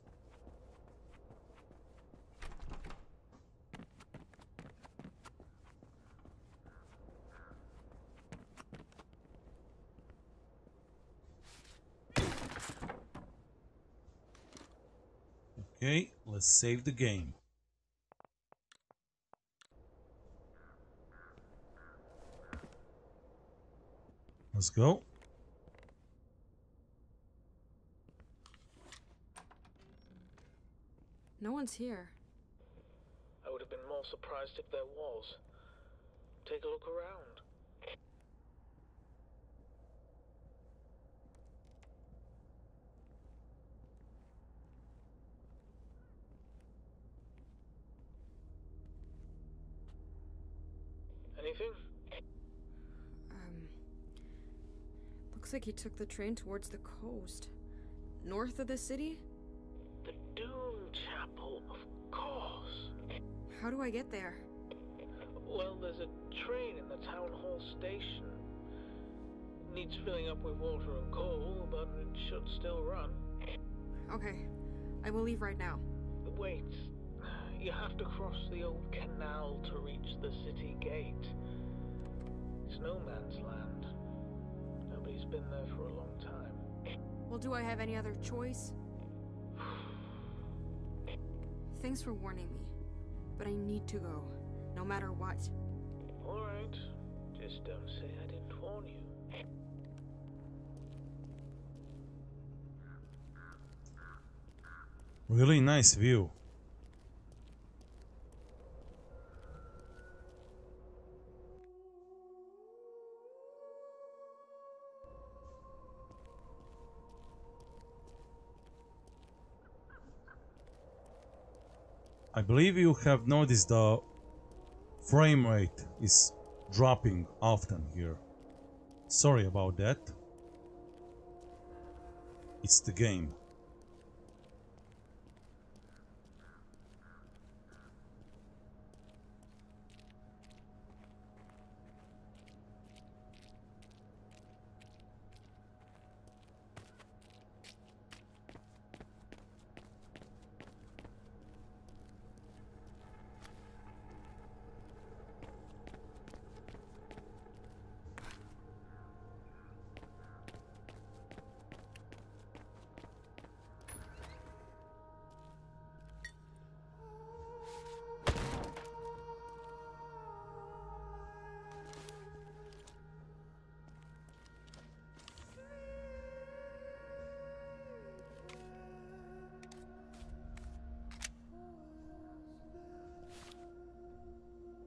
Okay, let's save the game. Let's go. No one's here. I would have been more surprised if there was. Take a look around. Anything? Looks like he took the train towards the coast. North of the city? The Doom Chapel, of course. How do I get there? Well, there's a train in the town hall station. Needs filling up with water and coal, but it should still run. Okay, I will leave right now. Wait, you have to cross the old canal to reach the city gate. It's no man's land. Nobody's been there for a long time. Well, do I have any other choice? Thanks for warning me, but I need to go, no matter what. Alright, just don't say I didn't warn you. Really nice view. I believe you have noticed the frame rate is dropping often here. Sorry about that. It's the game.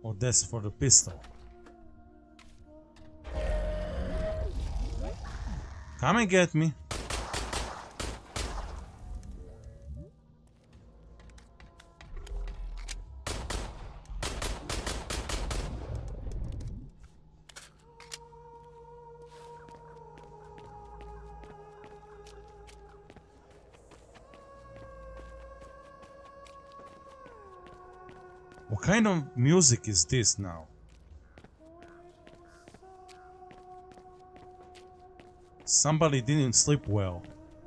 Oh, that's for the pistol. Come and get me. What kind of music is this now? Somebody didn't sleep well.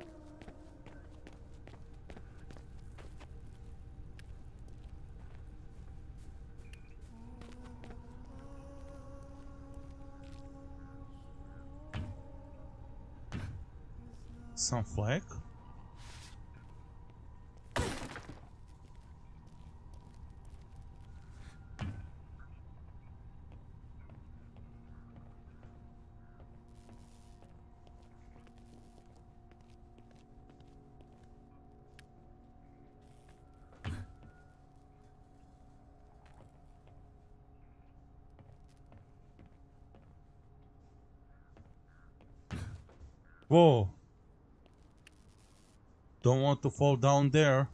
Some flag? Whoa. Don't want to fall down there.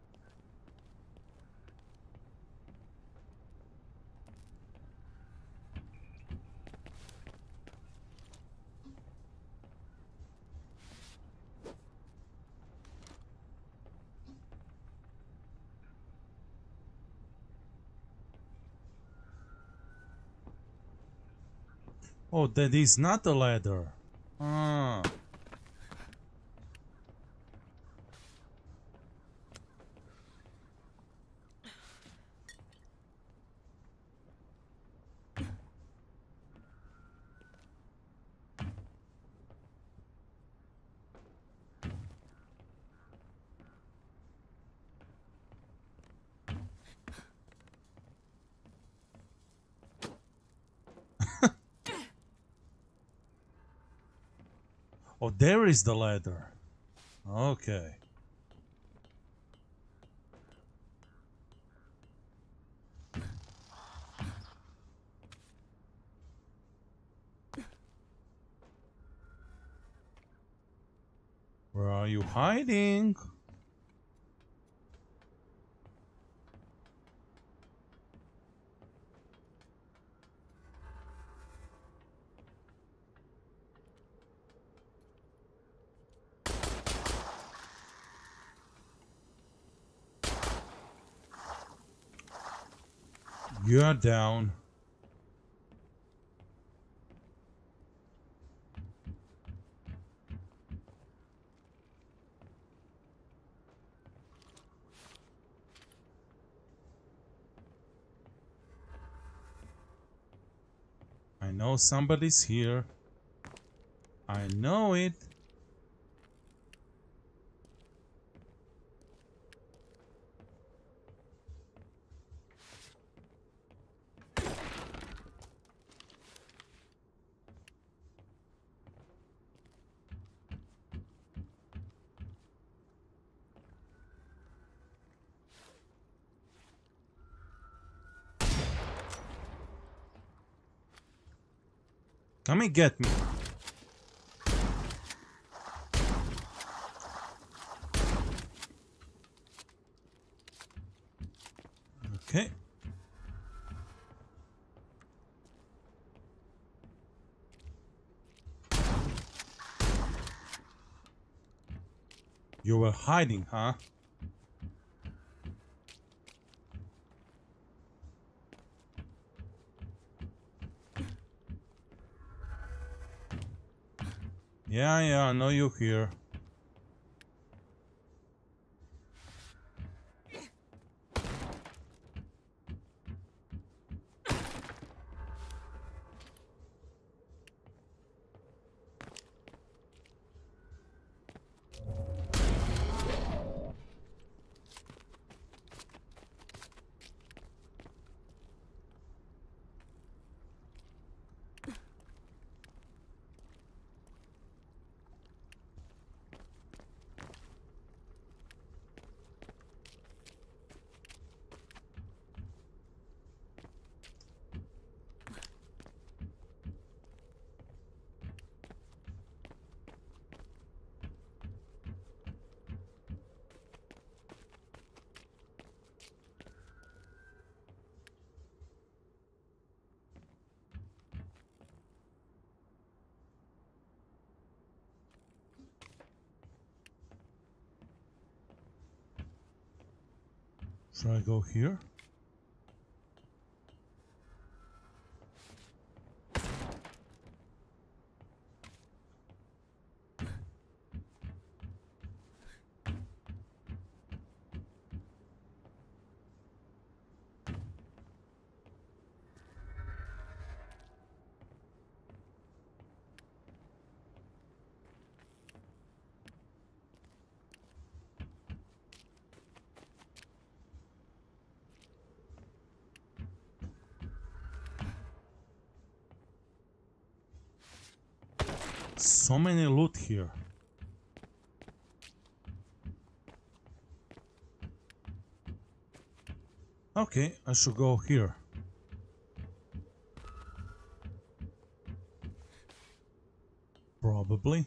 Oh, that is not a ladder. Ah. Oh, there is the ladder. Okay. Where are you hiding? You're down. I know somebody's here. I know it. Come and get me. Okay. You were hiding, huh? Yeah, I know you're here. Should I go here? So many loot here. Okay, I should go here. Probably.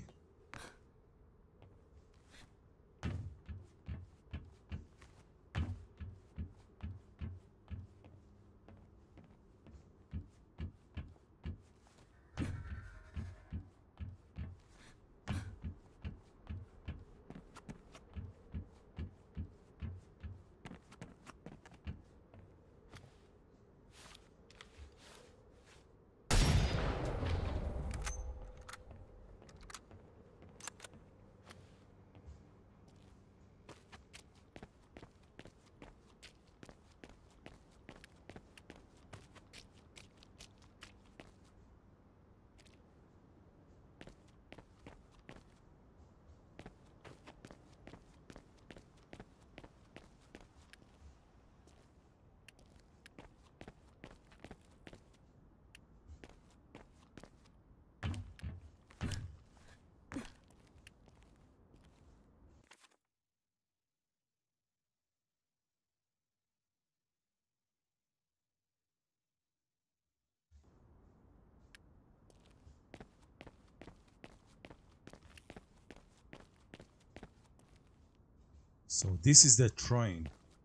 So this is the train.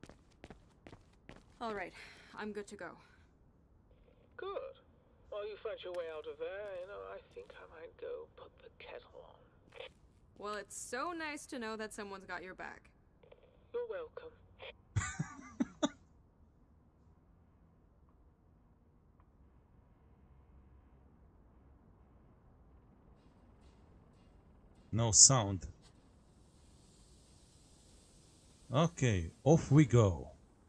All right, I'm good to go. Good. While you fight your way out of there, I think I might go put the kettle on. Well, it's so nice to know that someone's got your back. You're welcome. No sound. Okay, off we go.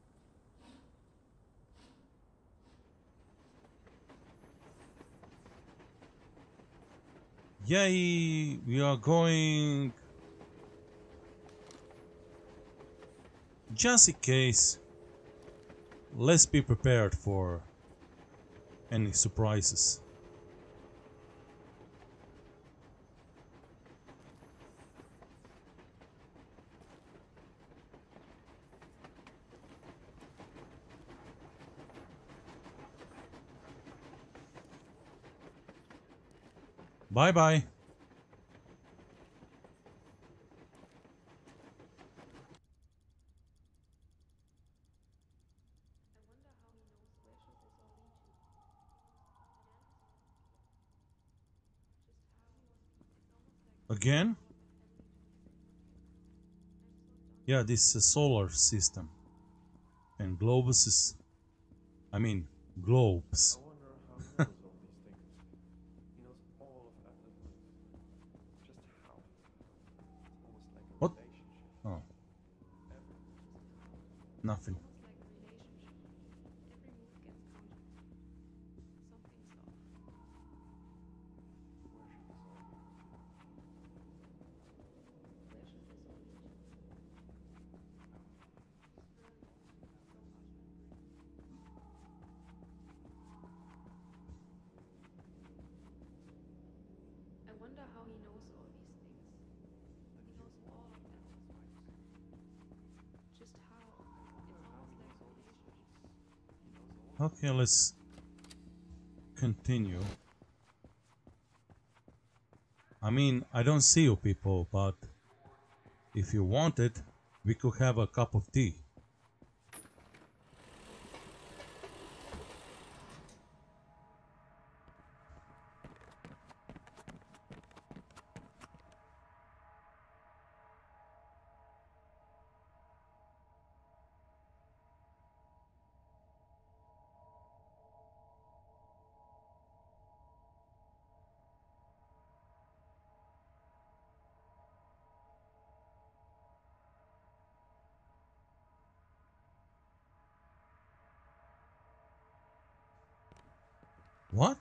Yay! We are going. Just in case, let's be prepared for any surprises. Bye bye. Again? Yeah, this is a solar system. And globus is. I mean, globes. I wonder how he knows all these things. He knows all of Atlas. Just how? It's almost like a What? relationship. Oh, Everything. nothing. Almost like a relationship. Every move gets counted. Something's off. Where should this all lead? Where should this all lead to? So hard to agree. I wonder how he knows all these things. He knows all of them. Just how? It's almost like a relationship. Okay, let's continue. I mean, I don't see you people, but if you want it, we could have a cup of tea. What?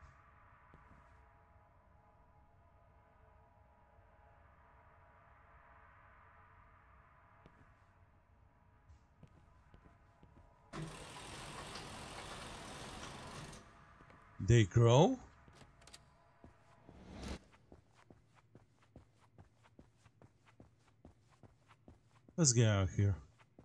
They grow? Let's get out of here.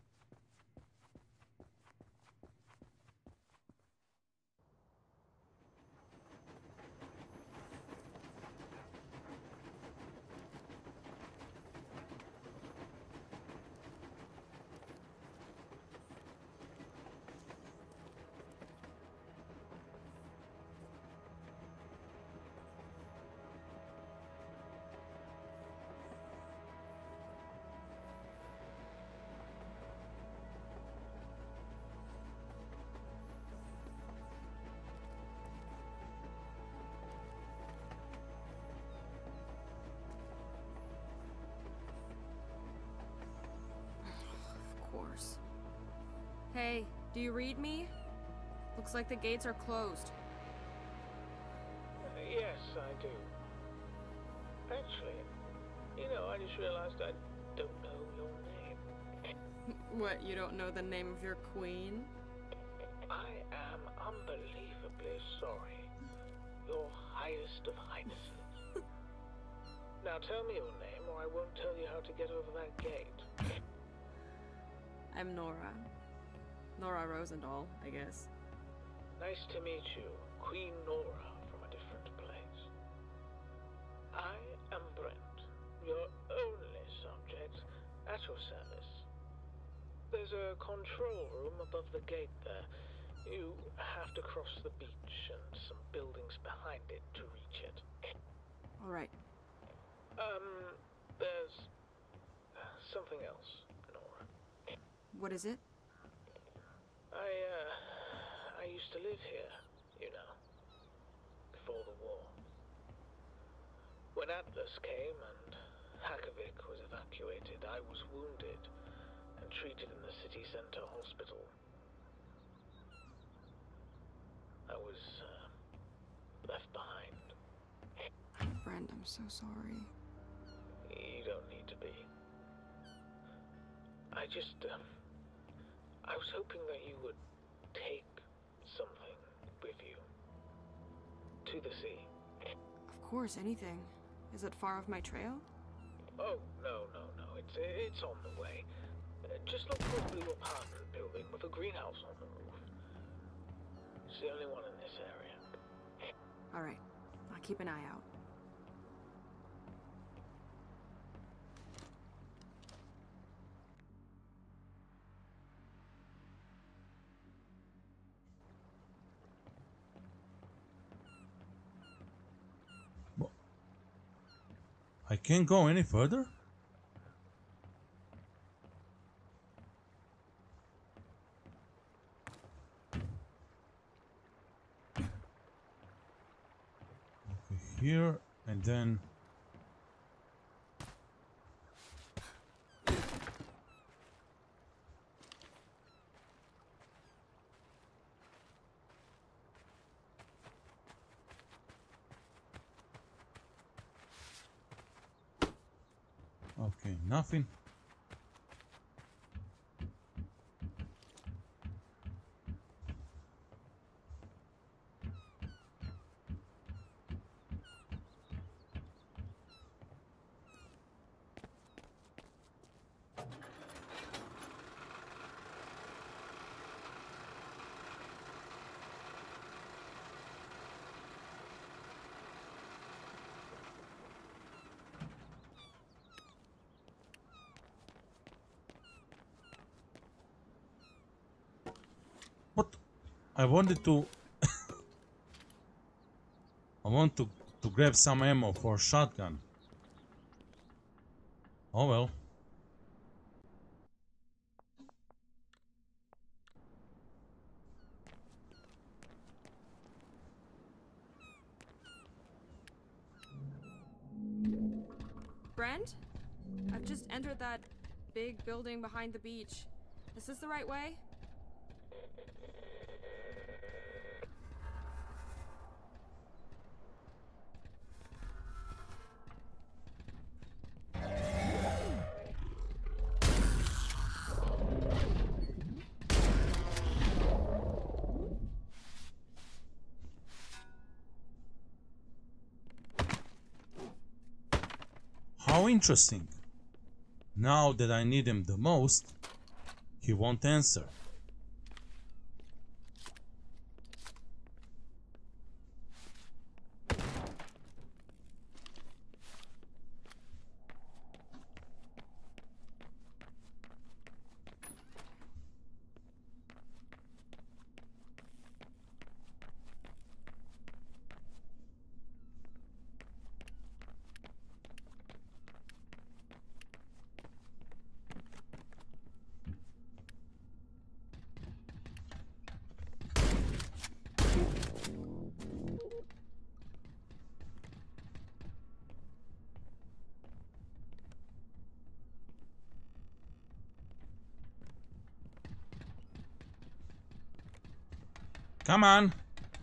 Of course. Hey, do you read me? Looks like the gates are closed. Yes, I do. Actually, I just realized I don't know your name. What, you don't know the name of your queen? I am unbelievably sorry. Your highest of highnesses. Now tell me your name, or I won't tell you how to get over that gate. I'm Nora. Nora Rosendahl, I guess. Nice to meet you, Queen Nora from a different place. I am Brent, your only subject, at your service. There's a control room above the gate there. You have to cross the beach and some buildings behind it to reach it. All right. There's something else, Nora. What is it? I used to live here, before the war. When Atlas came and Hakovic was evacuated, I was wounded and treated in the city center hospital. I was left behind. Brent, I'm so sorry. You don't need to be. I was hoping that you would take something with you to the sea. Of course, anything. Is it far off my trail? Oh, no. It's on the way. Just look for a blue apartment building with a greenhouse on the roof. It's the only one in this area. All right. I'll keep an eye out. I can't go any further? Okay, here and then... Okay, nothing. What? I wanted to... I want to grab some ammo for shotgun. Oh well. Brent? I've just entered that big building behind the beach. Is this the right way? How interesting. Now that I need him the most, he won't answer. Come on.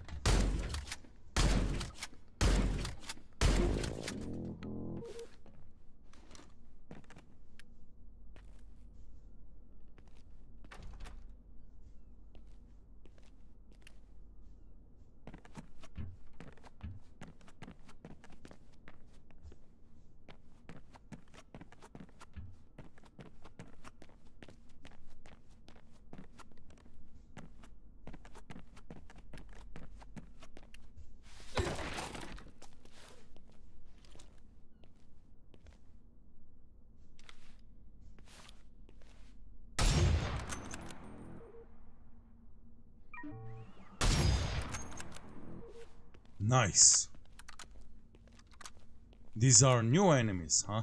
Nice. These are new enemies, huh?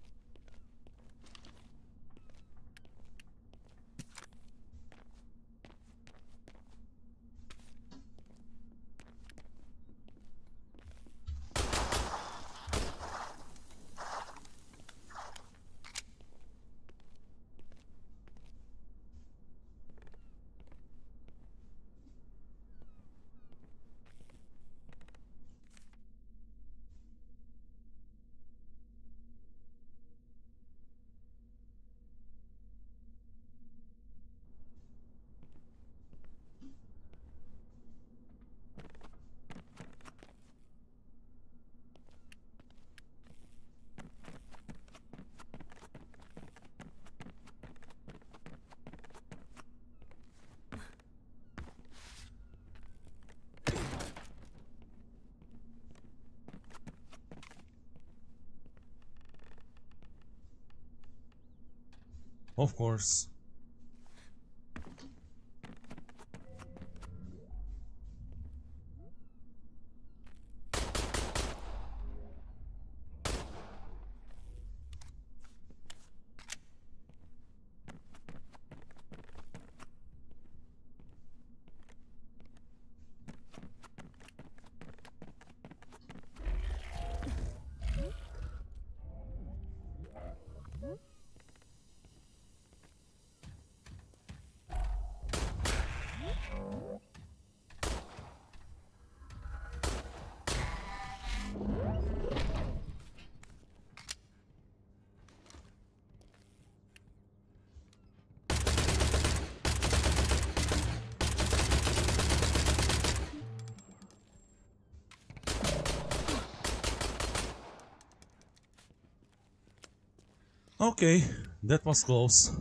Of course. Okay, that was close.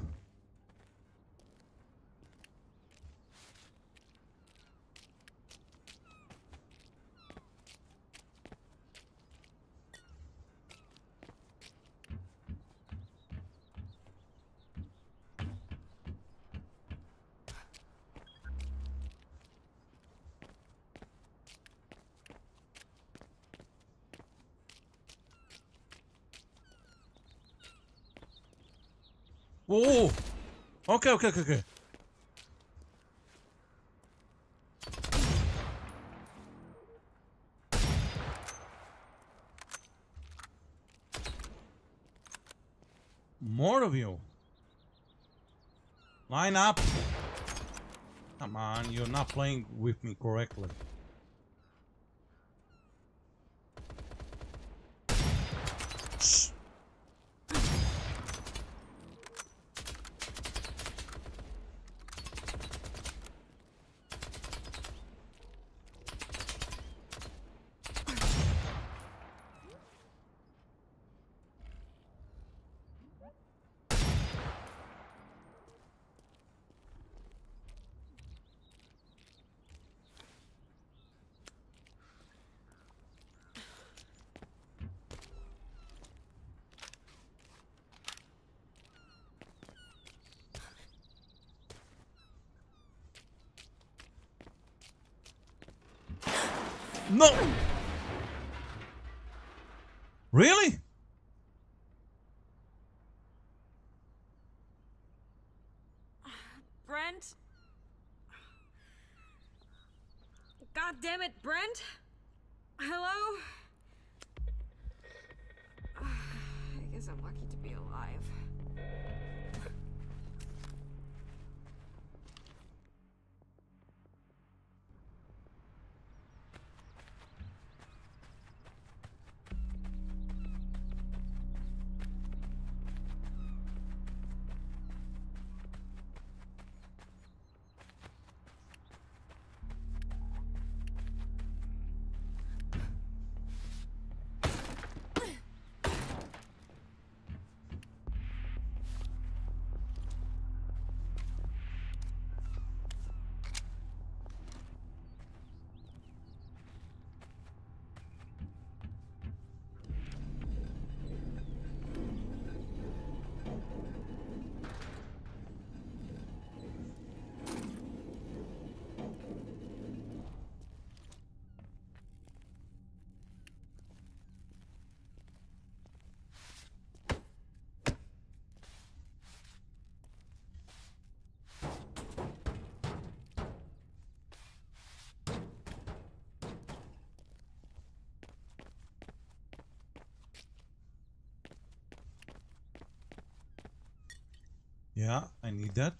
Whoa! Okay, okay, okay, okay. More of you. Line up. Come on, you're not playing with me correctly. Shh. No! Really? Brent? God damn it, Brent? Hello? I guess I'm lucky to be alive. Yeah, I need that.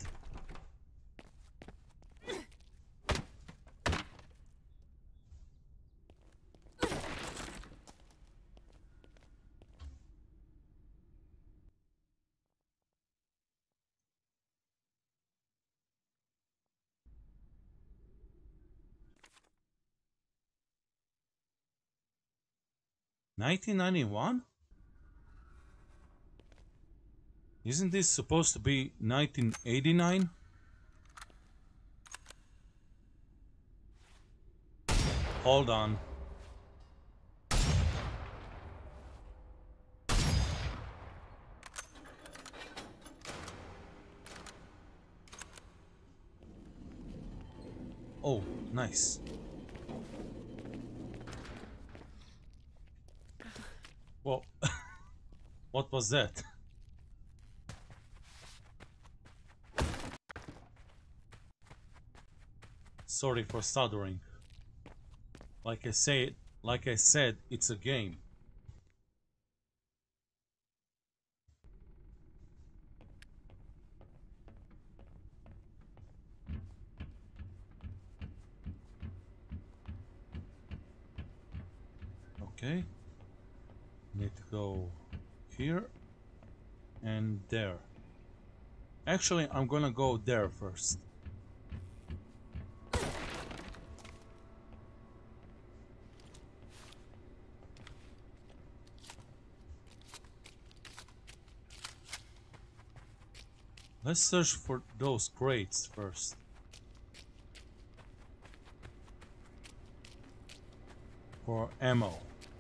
$1991? Isn't this supposed to be 1989? Hold on. Oh, nice. Well, what was that? Sorry for stuttering. Like I said, it's a game. Okay. Need to go here and there. Actually, I'm gonna go there first. Let's search for those crates first. For ammo.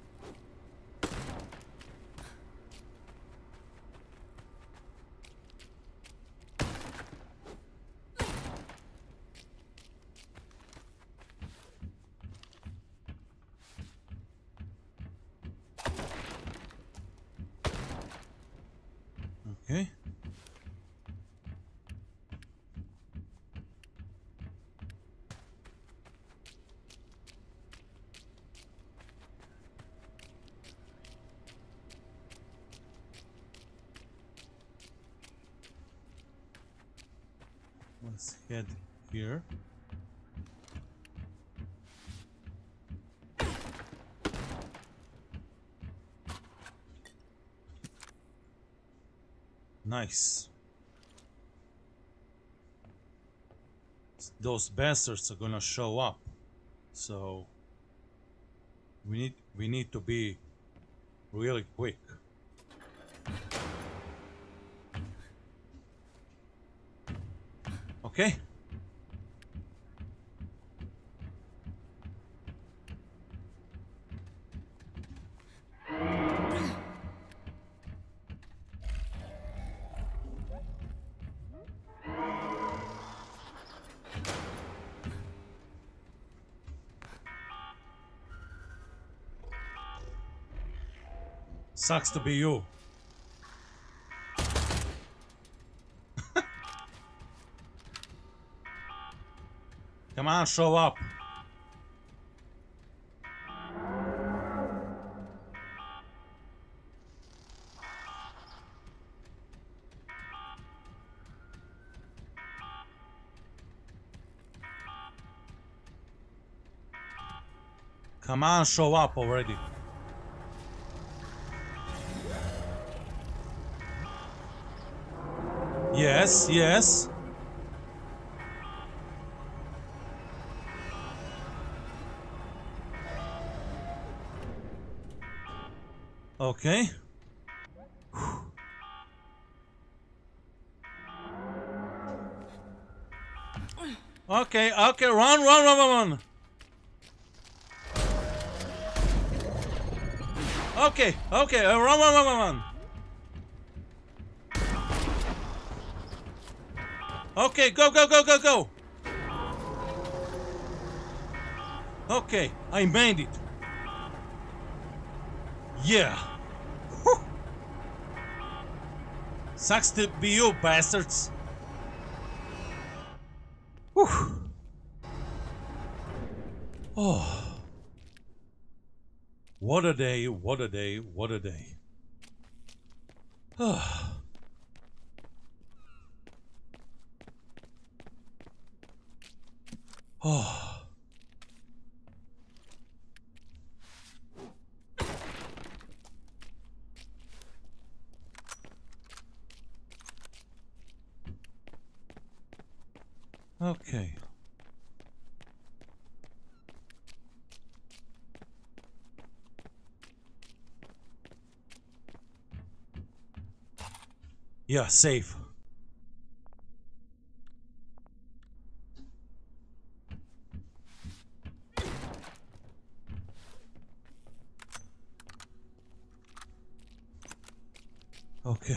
Okay. Let's head here. Nice. Those bastards are gonna show up. So we need to be really quick. Okay? Sucks to be you. Come on, show up. Come on, show up already. Yes, yes. Okay. Okay, okay, run, run, run, run, run. Okay, okay, run, run, run, run, run. Okay, go, go, go, go, go. Okay, I made it. Yeah. Whew. Sucks to be you, bastards. Whew. Oh. What a day, what a day, what a day. Oh. Okay. Yeah, safe. Okay.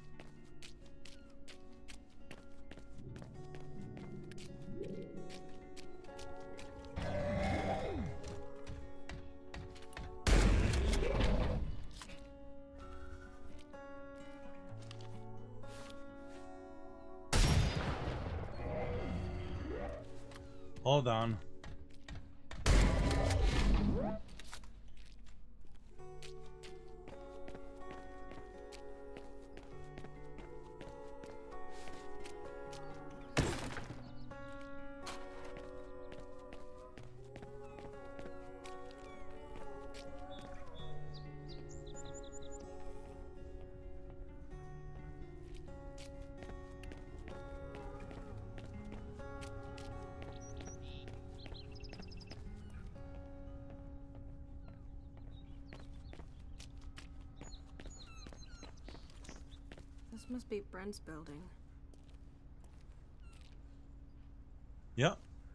Hold on. This must be Brent's building. Yeah.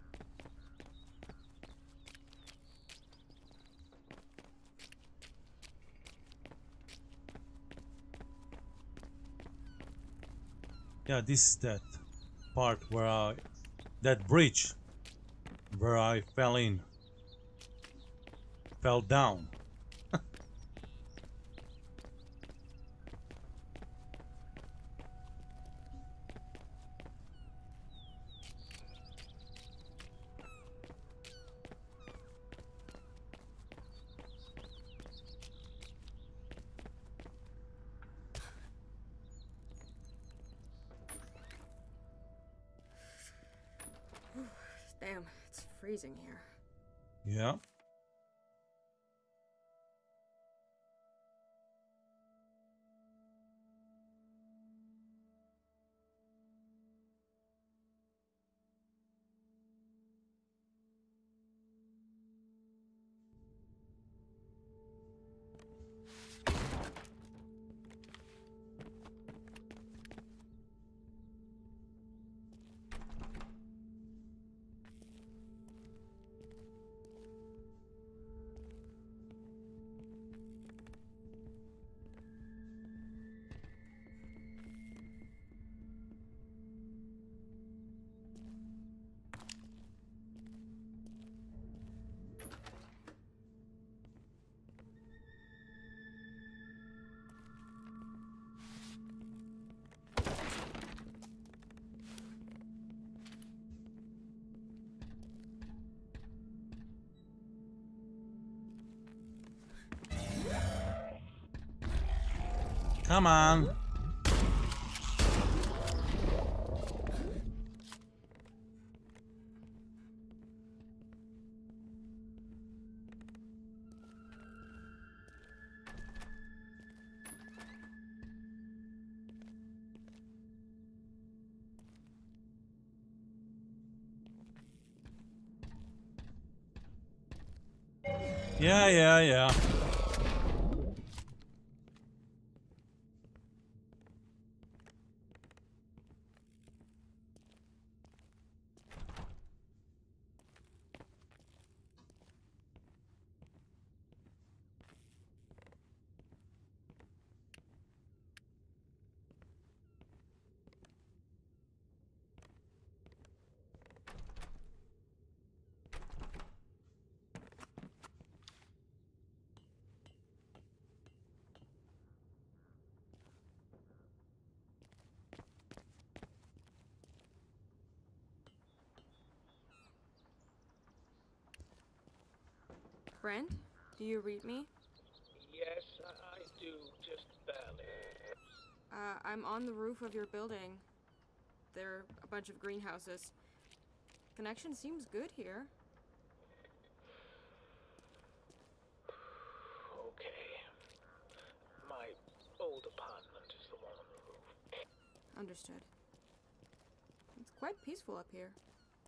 Yeah, this is that part where that bridge where I fell in. Fell down. Damn, it's freezing here. Yeah. Come on. Yeah. Brent, do you read me? Yes, I do, just barely. I'm on the roof of your building. There are a bunch of greenhouses. Connection seems good here. Okay. My old apartment is the one on the roof. Understood. It's quite peaceful up here.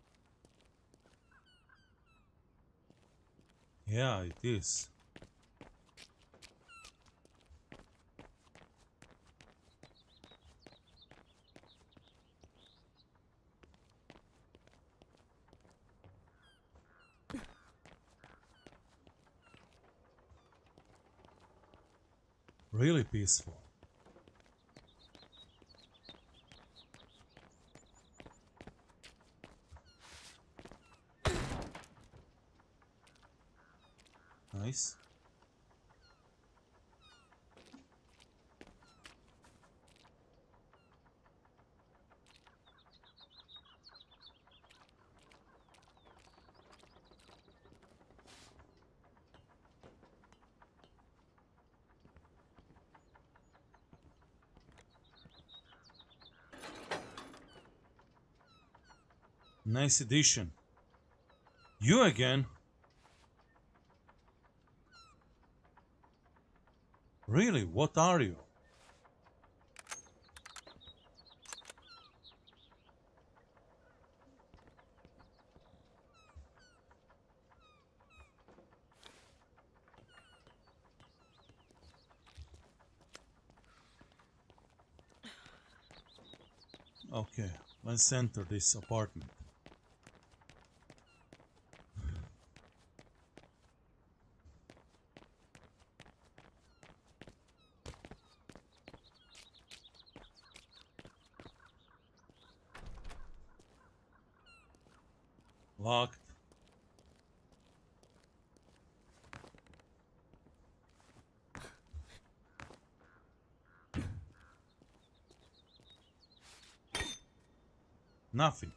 Yeah, it is. Really peaceful. Nice. Nice addition. You again? Really, what are you? Okay, let's enter this apartment. Locked. Nothing.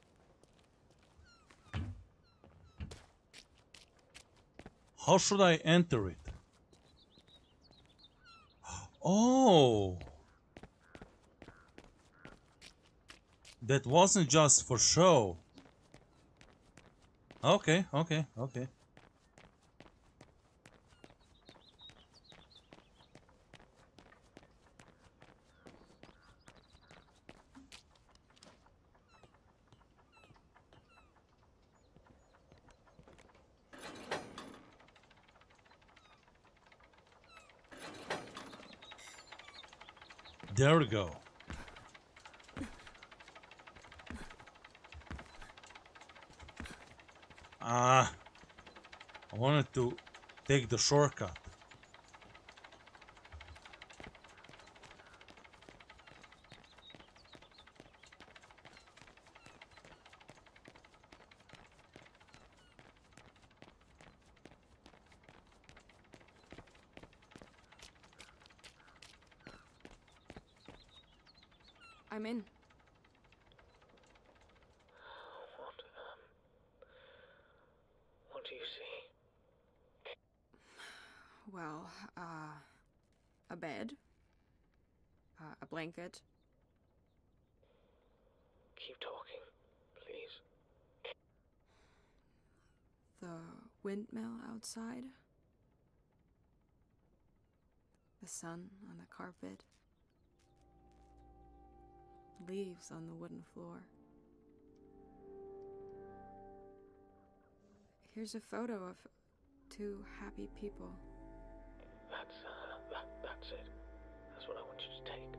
How should I enter it? Oh! That wasn't just for show. Okay. There we go. Ah, I wanted to take the shortcut. I'm in. What do you see? Well, a bed, a blanket. Keep talking, please. The windmill outside. The sun on the carpet. Leaves on the wooden floor. Here's a photo of two happy people. That's it. That's what I want you to take.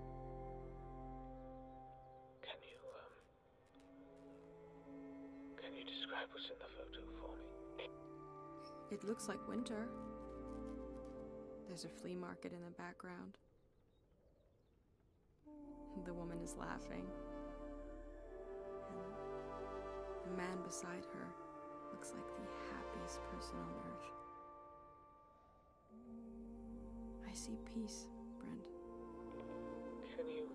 Can you describe what's in the photo for me? It looks like winter. There's a flea market in the background. The woman is laughing. And the man beside her looks like the happiest person on earth. I see peace, Brent. Can you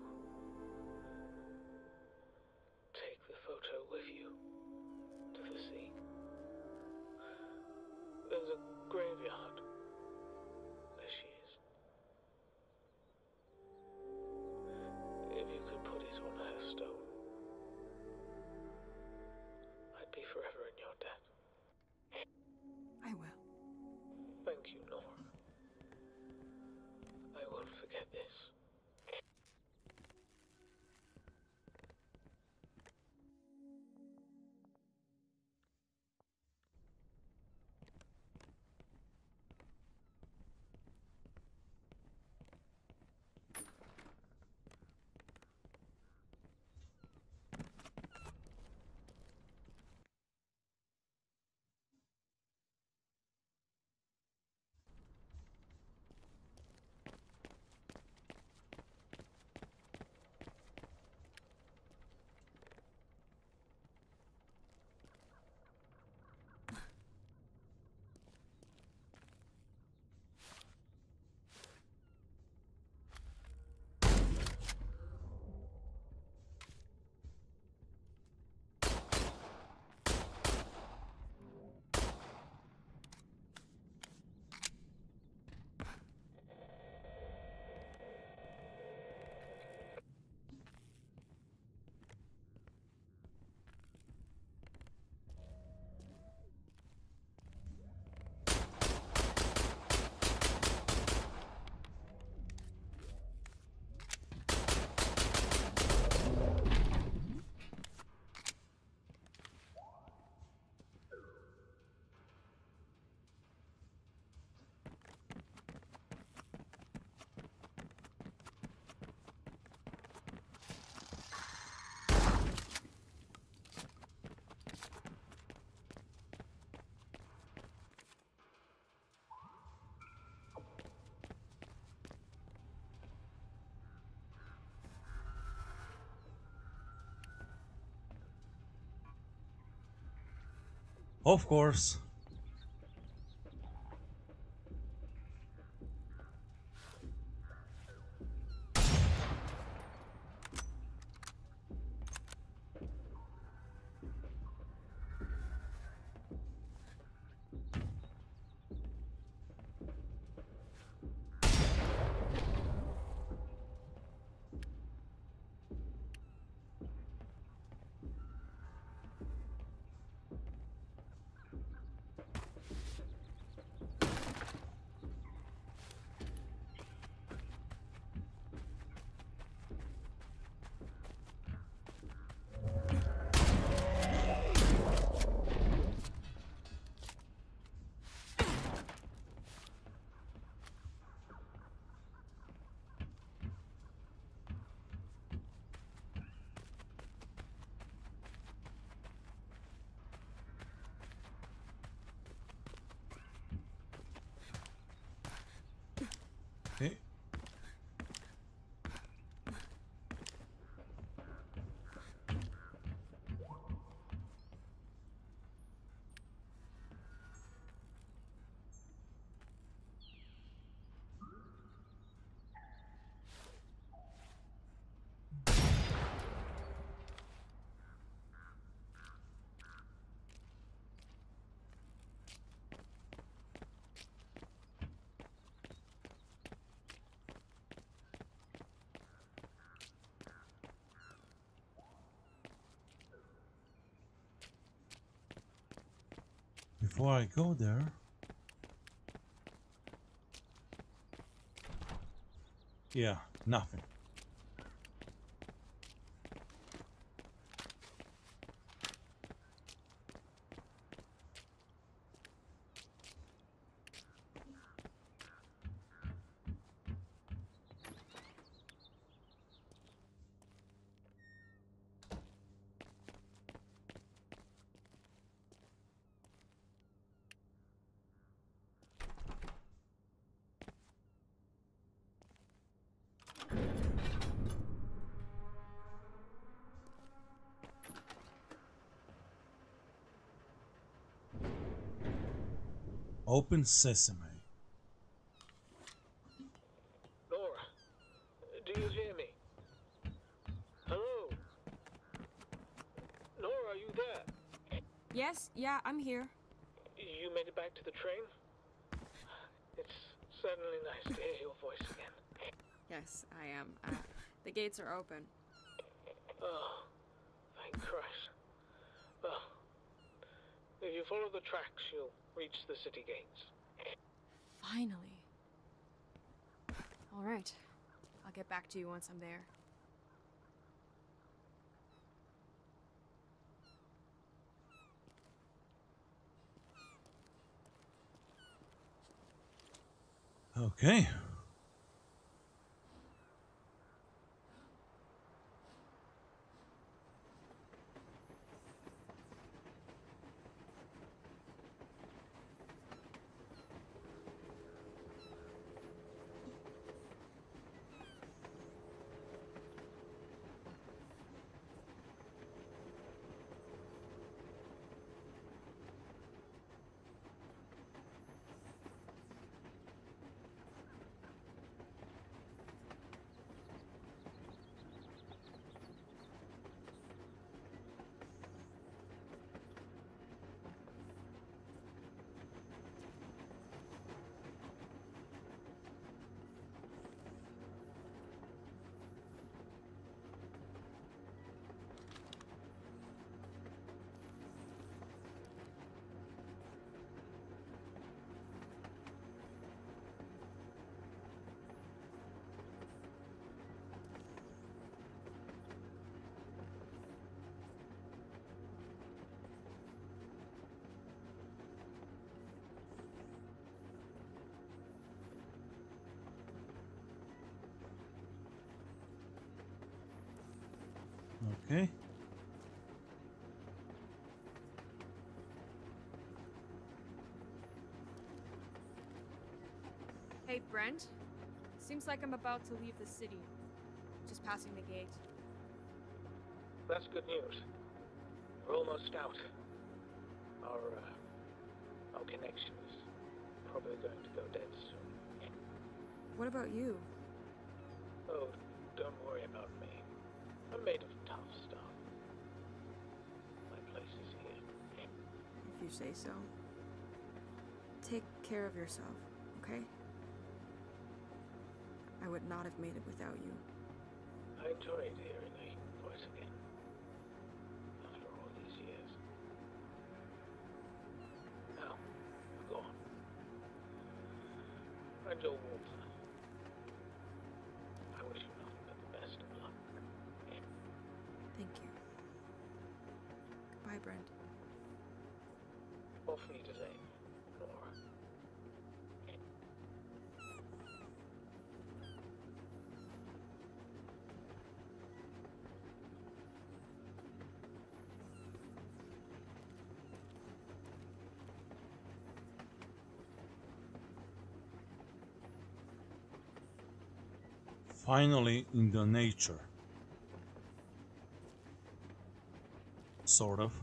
take the photo with you to the sea? There's a graveyard. There she is. If you could put it on her stone, I'd be forever in your debt. I will. Thank you, Nora. I won't forget this. Of course. Okay. before I go there. Yeah, nothing. Open sesame. Nora, do you hear me? Hello? Nora, are you there? Yes, yeah, I'm here. You made it back to the train? It's certainly nice to hear your voice again. Yes, I am. The gates are open. Oh, thank Christ. Well, if you follow the tracks, you'll reach the city gates. Finally. All right. I'll get back to you once I'm there. Okay. Okay. Hey, Brent. Seems like I'm about to leave the city. Just passing the gate. That's good news. We're almost out. Our connection is probably going to go dead soon. What about you? Oh, don't worry about me. I'm made of tough stuff. My place is here. If you say so. Take care of yourself, okay? I would not have made it without you. I enjoyed hearing a human voice again. After all these years. Now, go on. Find your warmth. I wish you nothing but the best of luck. Thank you. Goodbye, Brent. Off me today, Nora. Finally in the nature. Sort of.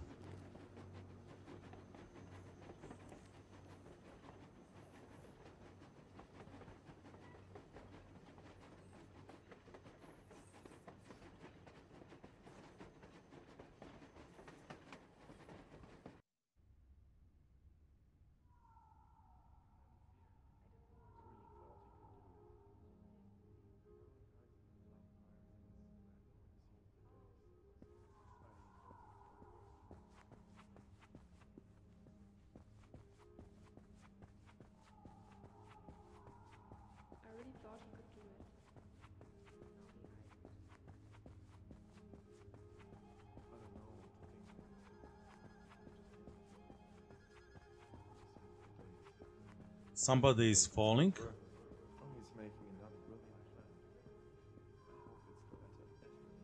Somebody is falling. Oh, he's making another room, my friend. I hope it's the better fit for you.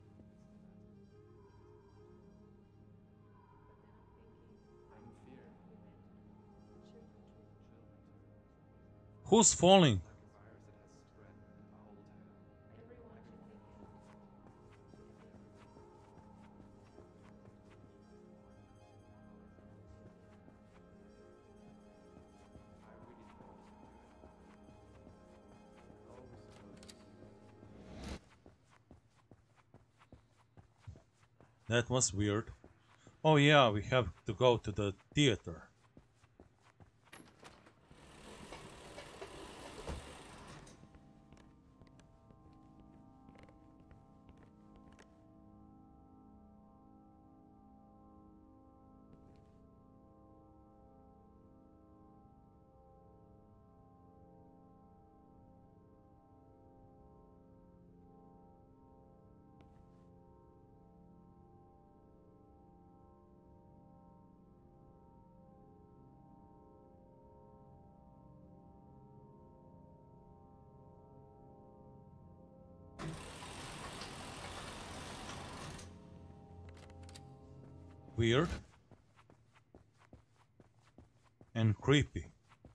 I'm fear. Who's falling? Like a virus that has spread a whole town. Everyone should be killed. I really thought you could do it. Always supposed to. That was weird. Oh yeah, we have to go to the theater. Weird and creepy.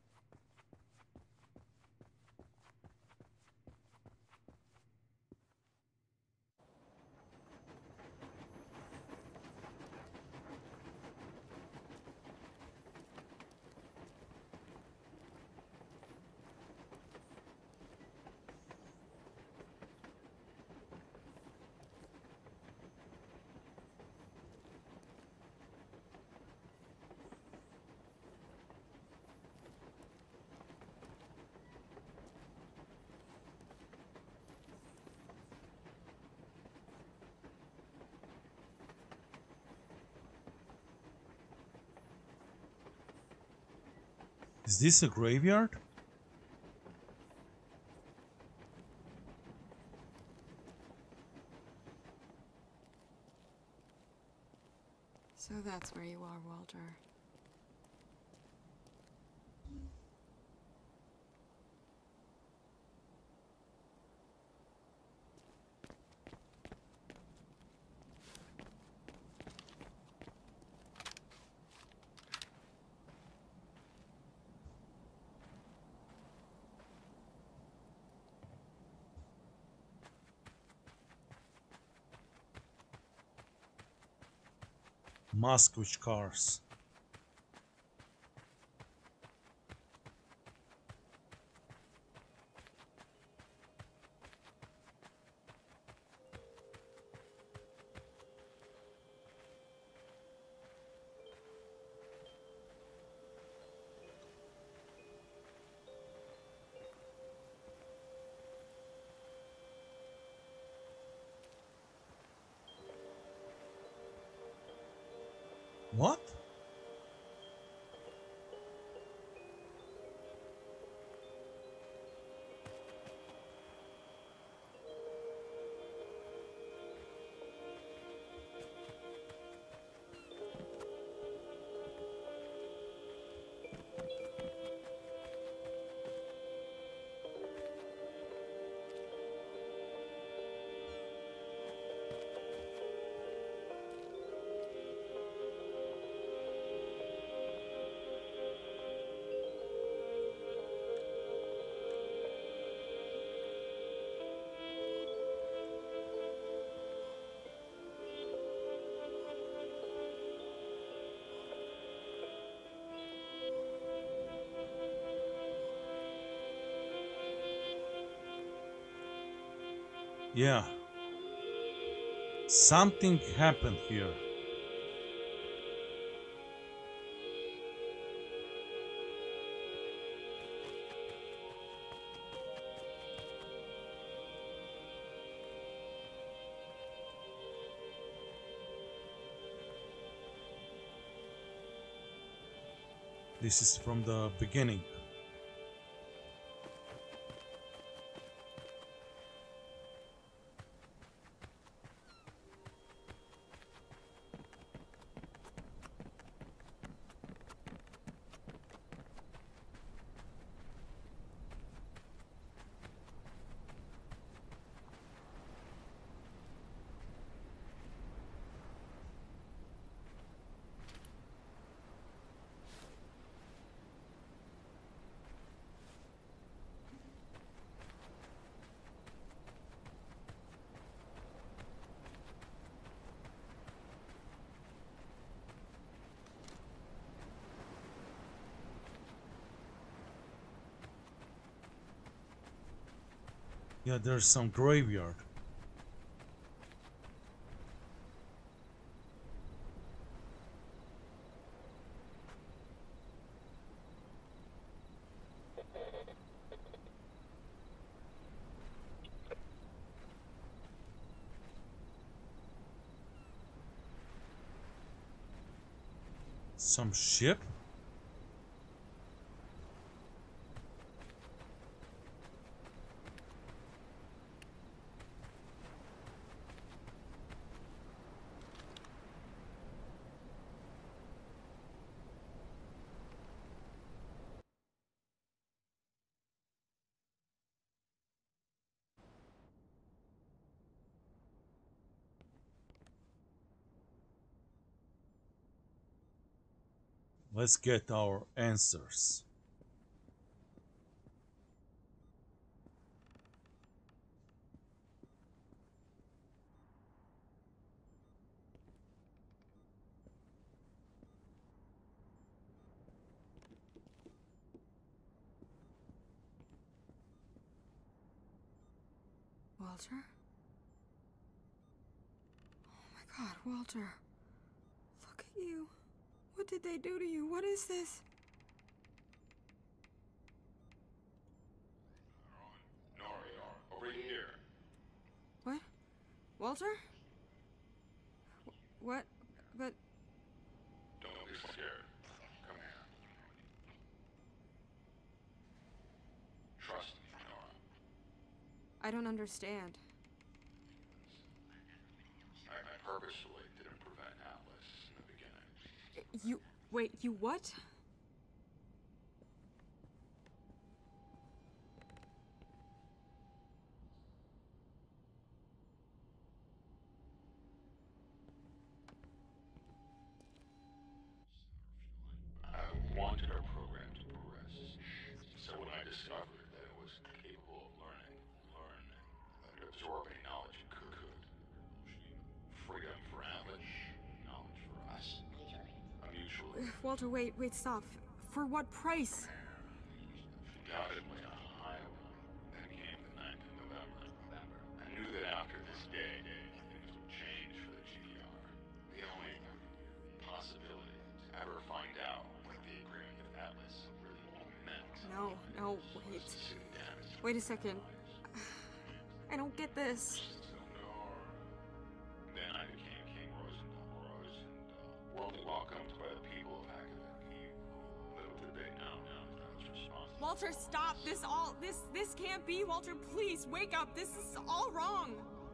Is this a graveyard? So that's where you are, Walter. Moskvich cars. What? Yeah. Something happened here. This is from the beginning. Yeah, there's some graveyard. Some ship? Let's get our answers. Walter? Oh my god, Walter. Look at you. What did they do to you? What is this? Nori, over here. What? Walter? What? But... Don't be scared. Come here. Trust me, Nora. I don't understand. I purposefully didn't prevent Atlas in the beginning. You... Wait, you what? I wanted our program to progress. So when I discovered that it was capable of learning, that absorbing knowledge it could. Freedom for Atlas, knowledge for us. A mutual. Walter, wait, stop. For what price? Undoubtedly a high one. Then came the 9th of November. I knew that after this day, things would change for the GDR. The only possibility to ever find out what the agreement with Atlas really meant. No, wait. Wait a second. I don't get this. Then I became King Rosendal, warmly welcomed by the people of Hackett. Little did they know I was responsible. Walter, stop! This can't be! Walter, please, wake up! This is all wrong!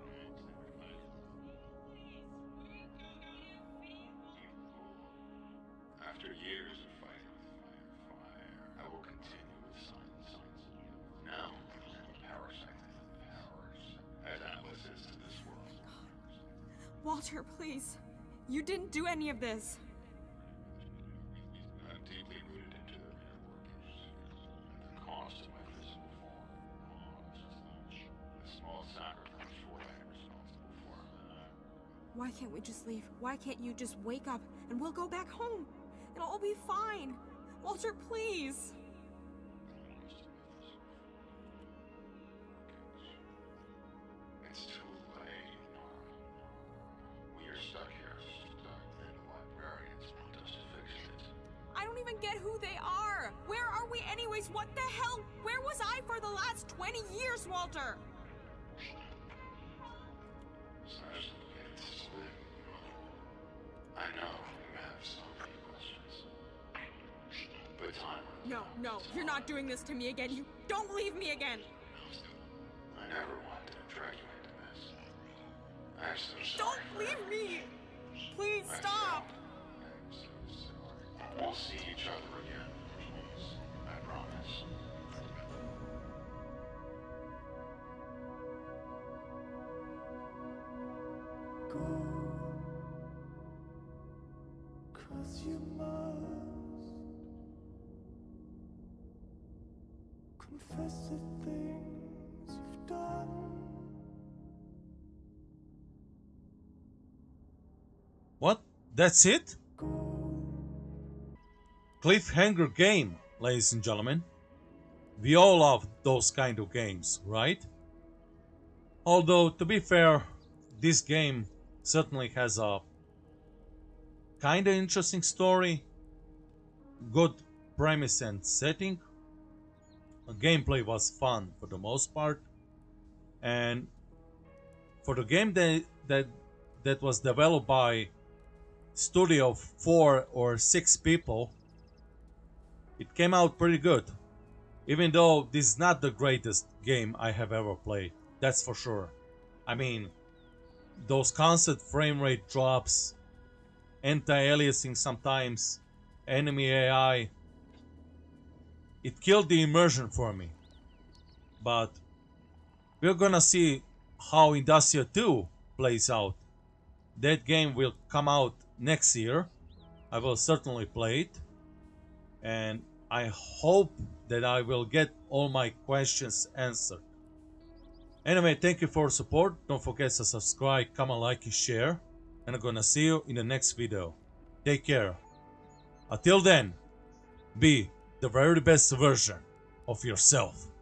After years of fighting fire, I will continue with science. Now, parasite powers as Atlas is to this world. Walter, please. You didn't do any of this. I'm deeply rooted into their inner workings. The cost of my physical form a small sacrifice for what I am responsible for. Why can't we just leave? Why can't you just wake up and we'll go back home? It'll all be fine. Walter, please. It's too late, Nora. We are stuck here, and the librarians want us to fix it. I don't even get who they are. Where are we anyways? What the hell? Where was I for the last 20 years, Walter? I know you have so many questions, but time. No, you're not doing this to me again. You don't leave me again. I never wanted to drag you into this. I'm so sorry. Don't leave me. Please stop. I'm so sorry. We'll see each other again, please. I promise. Go, 'cause you must confess the things you've done. What? That's it? Go, Cliffhanger game, ladies and gentlemen. We all love those kind of games, right? Although, to be fair, this game certainly has a kinda interesting story, good premise and setting. The gameplay was fun for the most part, and for the game that was developed by studio of 4 or 6 people, it came out pretty good. Even though this is not the greatest game I have ever played, that's for sure. I mean, those constant frame rate drops, anti-aliasing sometimes, enemy AI, it killed the immersion for me. But we're gonna see how Industria 2 plays out. That game will come out next year. I will certainly play it. And I hope that I will get all my questions answered. Anyway, thank you for support. Don't forget to subscribe, comment, like, and share. And I'm gonna see you in the next video. Take care. Until then, be the very best version of yourself.